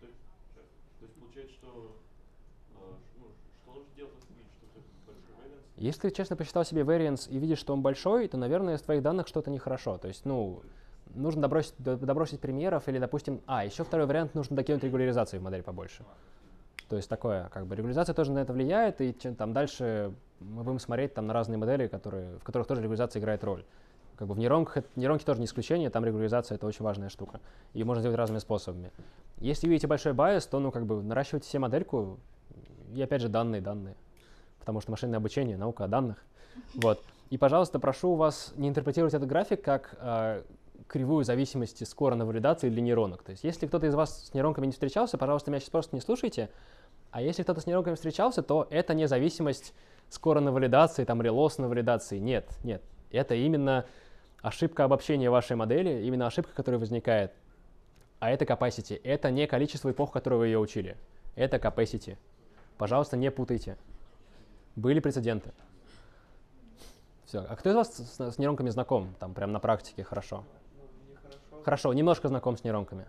S1: Если ты честно посчитал себе variance и видишь, что он большой, то, наверное, из твоих данных что-то нехорошо. То есть, ну, нужно добросить, добросить примеров или, допустим, а, еще второй вариант, нужно докинуть регуляризации в модель побольше. То есть такое, как бы регуляризация тоже на это влияет, и чем там дальше мы будем смотреть там на разные модели, которые, в которых тоже регуляризация играет роль. Как бы в нейронках, нейронки тоже не исключение, там регуляризация — это очень важная штука. Ее можно сделать разными способами. Если видите большой байс, то ну как бы наращивайте себе модельку, и опять же данные, данные. Потому что машинное обучение — наука о данных. Вот. И, пожалуйста, прошу вас не интерпретировать этот график как э, кривую зависимости скора на валидации для нейронок. То есть если кто-то из вас с нейронками не встречался, пожалуйста, меня сейчас просто не слушайте. А если кто-то с нейронками встречался, то это не зависимость скора на валидации, там, или лосс на валидации. Нет, нет. Это именно ошибка обобщения вашей модели, именно ошибка, которая возникает. А это capacity. Это не количество эпох, в которые вы ее учили. Это capacity. Пожалуйста, не путайте. Были прецеденты. Все. А кто из вас с, с нейронками знаком? Там прям на практике хорошо.
S5: Нехорошо.
S1: Хорошо, немножко знаком с нейронками.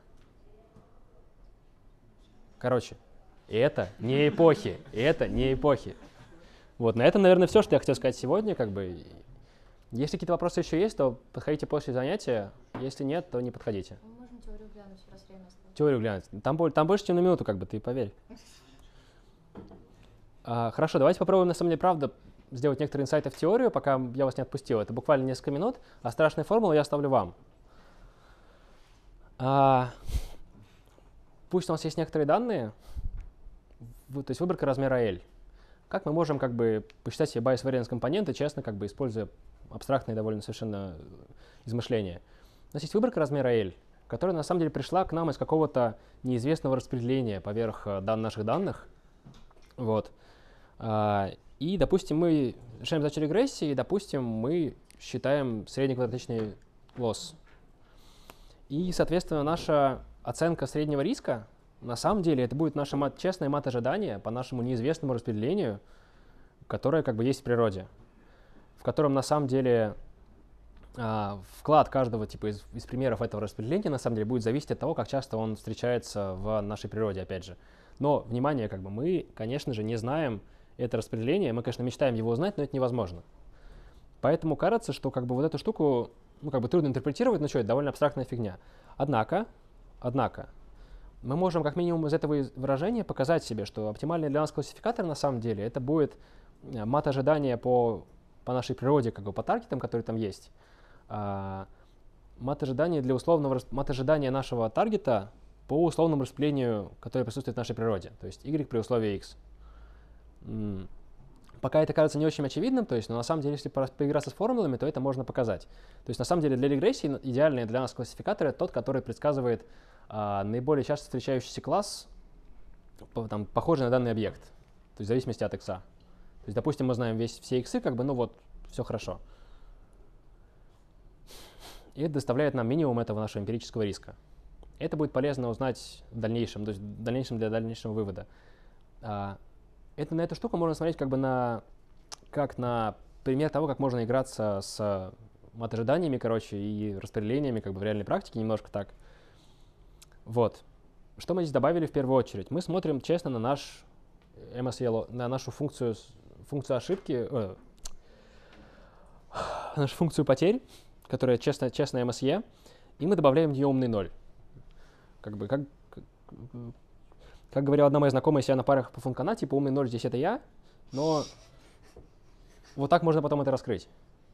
S1: Короче, и это не эпохи, и это не эпохи. Вот, на этом, наверное, все, что я хотел сказать сегодня. Как бы. Если какие-то вопросы еще есть, то подходите после занятия. Если нет, то не подходите.
S3: Мы можем теорию глянуть, раз время осталось.
S1: Теорию глянуть. Там, бо- там больше, чем на минуту, как бы, ты поверь. А, хорошо, давайте попробуем, на самом деле, правда, сделать некоторые инсайты в теорию, пока я вас не отпустил. Это буквально несколько минут, а страшные формулы я оставлю вам. А, пусть у нас есть некоторые данные, в- то есть выборка размера L. Как мы можем как бы посчитать себе bias variance компоненты, честно, как бы используя абстрактные довольно совершенно измышления. У нас есть выборка размера L, которая на самом деле пришла к нам из какого-то неизвестного распределения поверх э, дан наших данных. Вот. А, и, допустим, мы решаем задачу регрессии, и, допустим, мы считаем среднеквадратичный лосс. И, соответственно, наша оценка среднего риска, на самом деле, это будет наше мат, честное мат-ожидание по нашему неизвестному распределению, которое как бы есть в природе, в котором на самом деле а, вклад каждого типа из, из примеров этого распределения на самом деле будет зависеть от того, как часто он встречается в нашей природе, опять же. Но, внимание, как бы мы, конечно же, не знаем это распределение, мы, конечно, мечтаем его узнать, но это невозможно. Поэтому кажется, что как бы вот эту штуку, ну, как бы трудно интерпретировать, но что, это довольно абстрактная фигня. Однако, однако, мы можем как минимум из этого выражения показать себе, что оптимальный для нас классификатор на самом деле это будет мат-ожидание по, по нашей природе, как бы по таргетам, которые там есть. А, мат-ожидание для условного мат-ожидания нашего таргета по условному распределению, которое присутствует в нашей природе, то есть y при условии x. М- Пока это кажется не очень очевидным, то есть, но на самом деле, если пора- поиграться с формулами, то это можно показать. То есть на самом деле для регрессии идеальный для нас классификатор это тот, который предсказывает а, наиболее часто встречающийся класс, по- там, похожий на данный объект, то есть в зависимости от x. То есть, допустим, мы знаем весь, все x, как бы, ну вот, все хорошо. И это доставляет нам минимум этого нашего эмпирического риска. Это будет полезно узнать в дальнейшем, то есть в дальнейшем для дальнейшего вывода. А, это, на эту штуку можно смотреть как бы на, как на пример того, как можно играться с мат-ожиданиями, короче, и распределениями как бы в реальной практике, немножко так. Вот. Что мы здесь добавили в первую очередь? Мы смотрим честно на наш эм эс и, на нашу функцию, функцию ошибки, э, нашу функцию потерь, которая честно, честная эм эс и, и мы добавляем в нее умный ноль. Как бы, как, как, как говорила одна моя знакомая себя на парах по функана, типа умный ноль здесь это я, но вот так можно потом это раскрыть.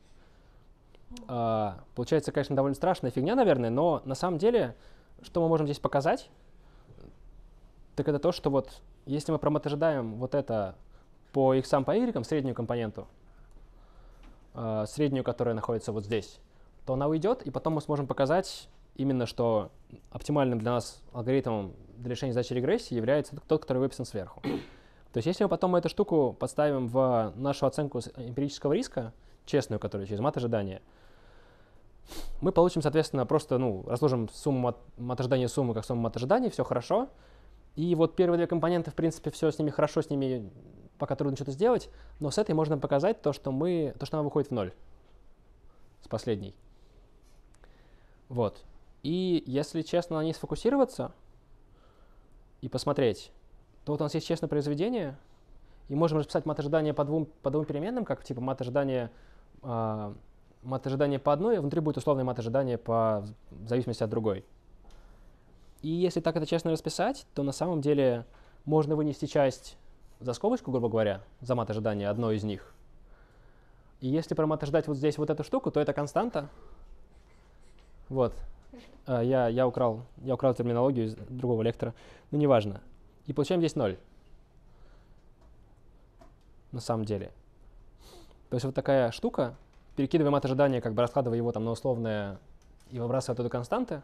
S1: А, получается, конечно, довольно страшная фигня, наверное, но на самом деле, что мы можем здесь показать, так это то, что вот если мы промотожидаем вот это по x, по y, среднюю компоненту, а, среднюю, которая находится вот здесь, то она уйдет, и потом мы сможем показать именно, что оптимальным для нас алгоритмом для решения задачи регрессии является тот, который выписан сверху. То есть если мы потом эту штуку подставим в нашу оценку эмпирического риска, честную, которая через мат-ожидание, мы получим, соответственно, просто ну, разложим сумму мат, мат-ожидания суммы как сумму мат-ожиданий, все хорошо. И вот первые две компоненты, в принципе, все с ними хорошо, с ними пока трудно что-то сделать, но с этой можно показать то, что, мы, то, что она выходит в ноль с последней. Вот. И если честно на ней сфокусироваться и посмотреть, то вот у нас есть честное произведение, и можем расписать мат-ожидание по двум, по двум переменным, как типа мат-ожидание, э, мат-ожидание по одной, а внутри будет условное мат-ожидание по, в зависимости от другой. И если так это честно расписать, то на самом деле можно вынести часть за скобочку, грубо говоря, за мат ожидания, одной из них. И если про мат ожидать вот здесь вот эту штуку, то это константа. Вот. А, я, я, украл, я украл терминологию из другого лектора, но неважно. И получаем здесь ноль. На самом деле. То есть вот такая штука, перекидывая мат ожидания, как бы раскладывая его там на условное и выбрасывая оттуда константы,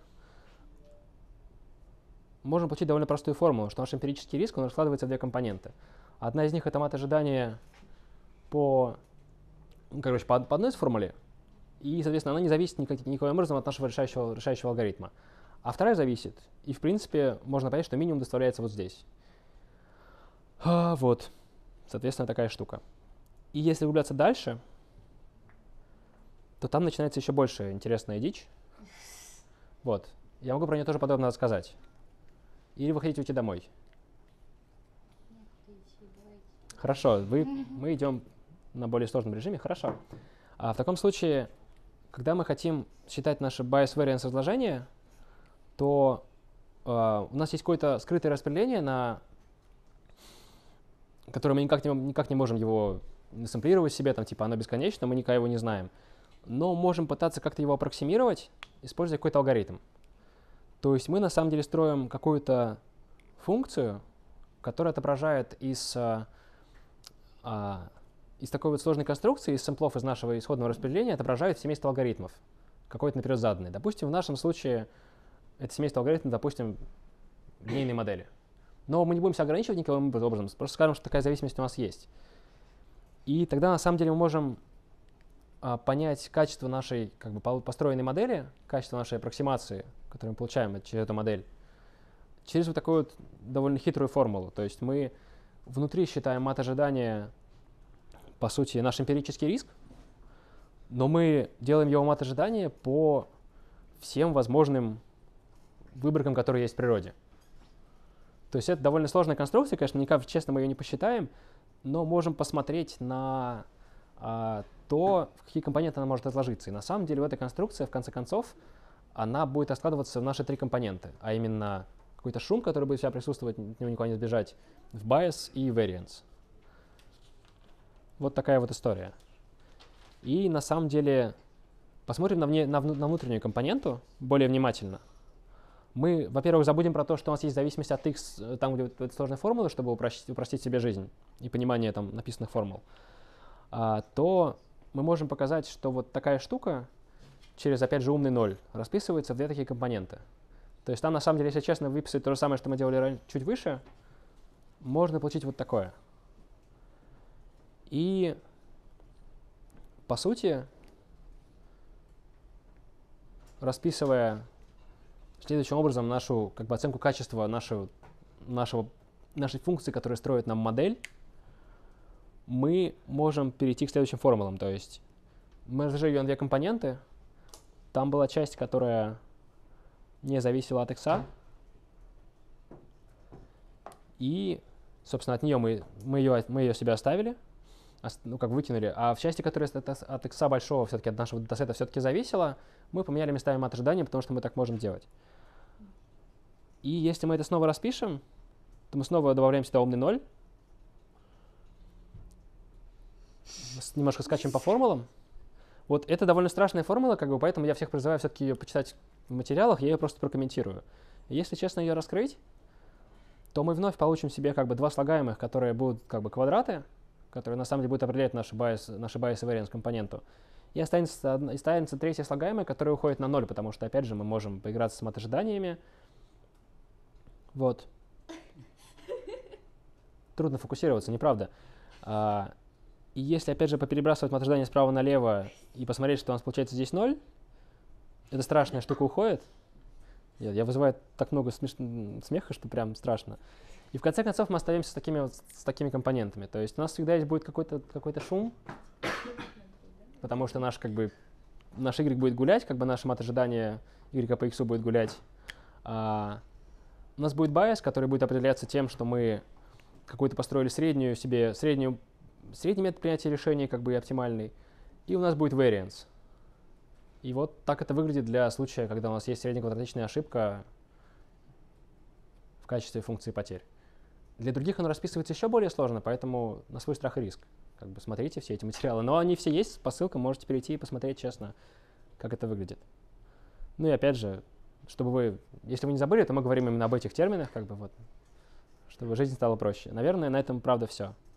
S1: можем получить довольно простую формулу, что наш эмпирический риск, он раскладывается в две компоненты. Одна из них — это мат ожидания по, ну, короче, по, по одной из формуле, и, соответственно, она не зависит никак, никаким образом от нашего решающего, решающего алгоритма. А вторая зависит, и, в принципе, можно понять, что минимум доставляется вот здесь. А, вот, соответственно, такая штука. И если углубляться дальше, то там начинается еще больше интересная дичь. Вот. Я могу про нее тоже подробно рассказать. Или вы хотите уйти домой? Хорошо, вы, мы идем на более сложном режиме. Хорошо. А в таком случае, когда мы хотим считать наше bias variance разложение, то э, у нас есть какое-то скрытое распределение, на которое мы никак не, никак не можем его сэмплировать себе, там, типа оно бесконечно, мы никогда его не знаем. Но можем пытаться как-то его аппроксимировать, используя какой-то алгоритм. То есть мы на самом деле строим какую-то функцию, которая отображает из, а, а, из такой вот сложной конструкции, из сэмплов из нашего исходного распределения, отображает семейство алгоритмов, какой-то наперед заданный. Допустим, в нашем случае это семейство алгоритмов, допустим, линейной модели. Но мы не будем себя ограничивать никаким образом, просто скажем, что такая зависимость у нас есть. И тогда на самом деле мы можем а, понять качество нашей как бы, построенной модели, качество нашей аппроксимации, которую мы получаем через эту модель, через вот такую вот довольно хитрую формулу. То есть мы внутри считаем мат ожидания, по сути, наш эмпирический риск, но мы делаем его мат ожидания по всем возможным выборкам, которые есть в природе. То есть это довольно сложная конструкция, конечно, никак честно мы ее не посчитаем, но можем посмотреть на а, то, в какие компоненты она может разложиться. И на самом деле в этой конструкции, в конце концов, она будет раскладываться в наши три компонента, а именно какой-то шум, который будет всегда присутствовать, от него никуда не сбежать, в bias и variance. Вот такая вот история. И на самом деле посмотрим на, вне, на, на внутреннюю компоненту более внимательно. Мы, во-первых, забудем про то, что у нас есть зависимость от x, там, где вот сложная формула, чтобы упростить, упростить себе жизнь и понимание там написанных формул, а, то мы можем показать, что вот такая штука через, опять же, умный ноль расписывается в две такие компоненты. То есть там, на самом деле, если честно, выписать то же самое, что мы делали чуть выше, можно получить вот такое. И, по сути, расписывая следующим образом нашу как бы, оценку качества нашего, нашего, нашей функции, которая строит нам модель, мы можем перейти к следующим формулам. То есть мы разложили ее на две компоненты. Там была часть, которая не зависела от x. И, собственно, от нее мы, мы, ее, мы ее себе оставили, ну, как выкинули. А в части, которая от, от x большого, все-таки от нашего датасета все-таки зависела, мы поменяли местами мат ожидания, потому что мы так можем делать. И если мы это снова распишем, то мы снова добавляем сюда умный ноль. Немножко скачем по формулам. Вот это довольно страшная формула, как бы, поэтому я всех призываю все-таки ее почитать в материалах, я ее просто прокомментирую. И если честно ее раскрыть, то мы вновь получим себе как бы два слагаемых, которые будут как бы квадраты, которые на самом деле будут определять наши bias, наши bias и variance компоненту. И останется, и останется третье слагаемое, которое уходит на ноль, потому что, опять же, мы можем поиграться с мат-ожиданиями. Вот. Трудно фокусироваться, неправда. А, и если, опять же, поперебрасывать мат-ожидание справа налево и посмотреть, что у нас получается здесь ноль, эта страшная штука уходит. Я, я вызываю так много смеш... смеха, что прям страшно. И в конце концов мы остаемся с такими, вот, с такими компонентами. То есть у нас всегда есть будет какой-то, какой-то шум, потому что наш, как бы, наш y будет гулять, как бы наше мат-ожидание y по x будет гулять. А у нас будет bias, который будет определяться тем, что мы какую-то построили среднюю себе, среднюю, средний метод принятия решений, как бы оптимальный. И у нас будет variance. И вот так это выглядит для случая, когда у нас есть среднеквадратичная ошибка в качестве функции потерь. Для других он расписывается еще более сложно, поэтому на свой страх и риск. Как бы смотрите все эти материалы. Но они все есть по ссылкам, можете перейти и посмотреть честно, как это выглядит. Ну и опять же, чтобы вы, если вы не забыли, то мы говорим именно об этих терминах, как бы вот, чтобы жизнь стала проще. Наверное, на этом, правда, все.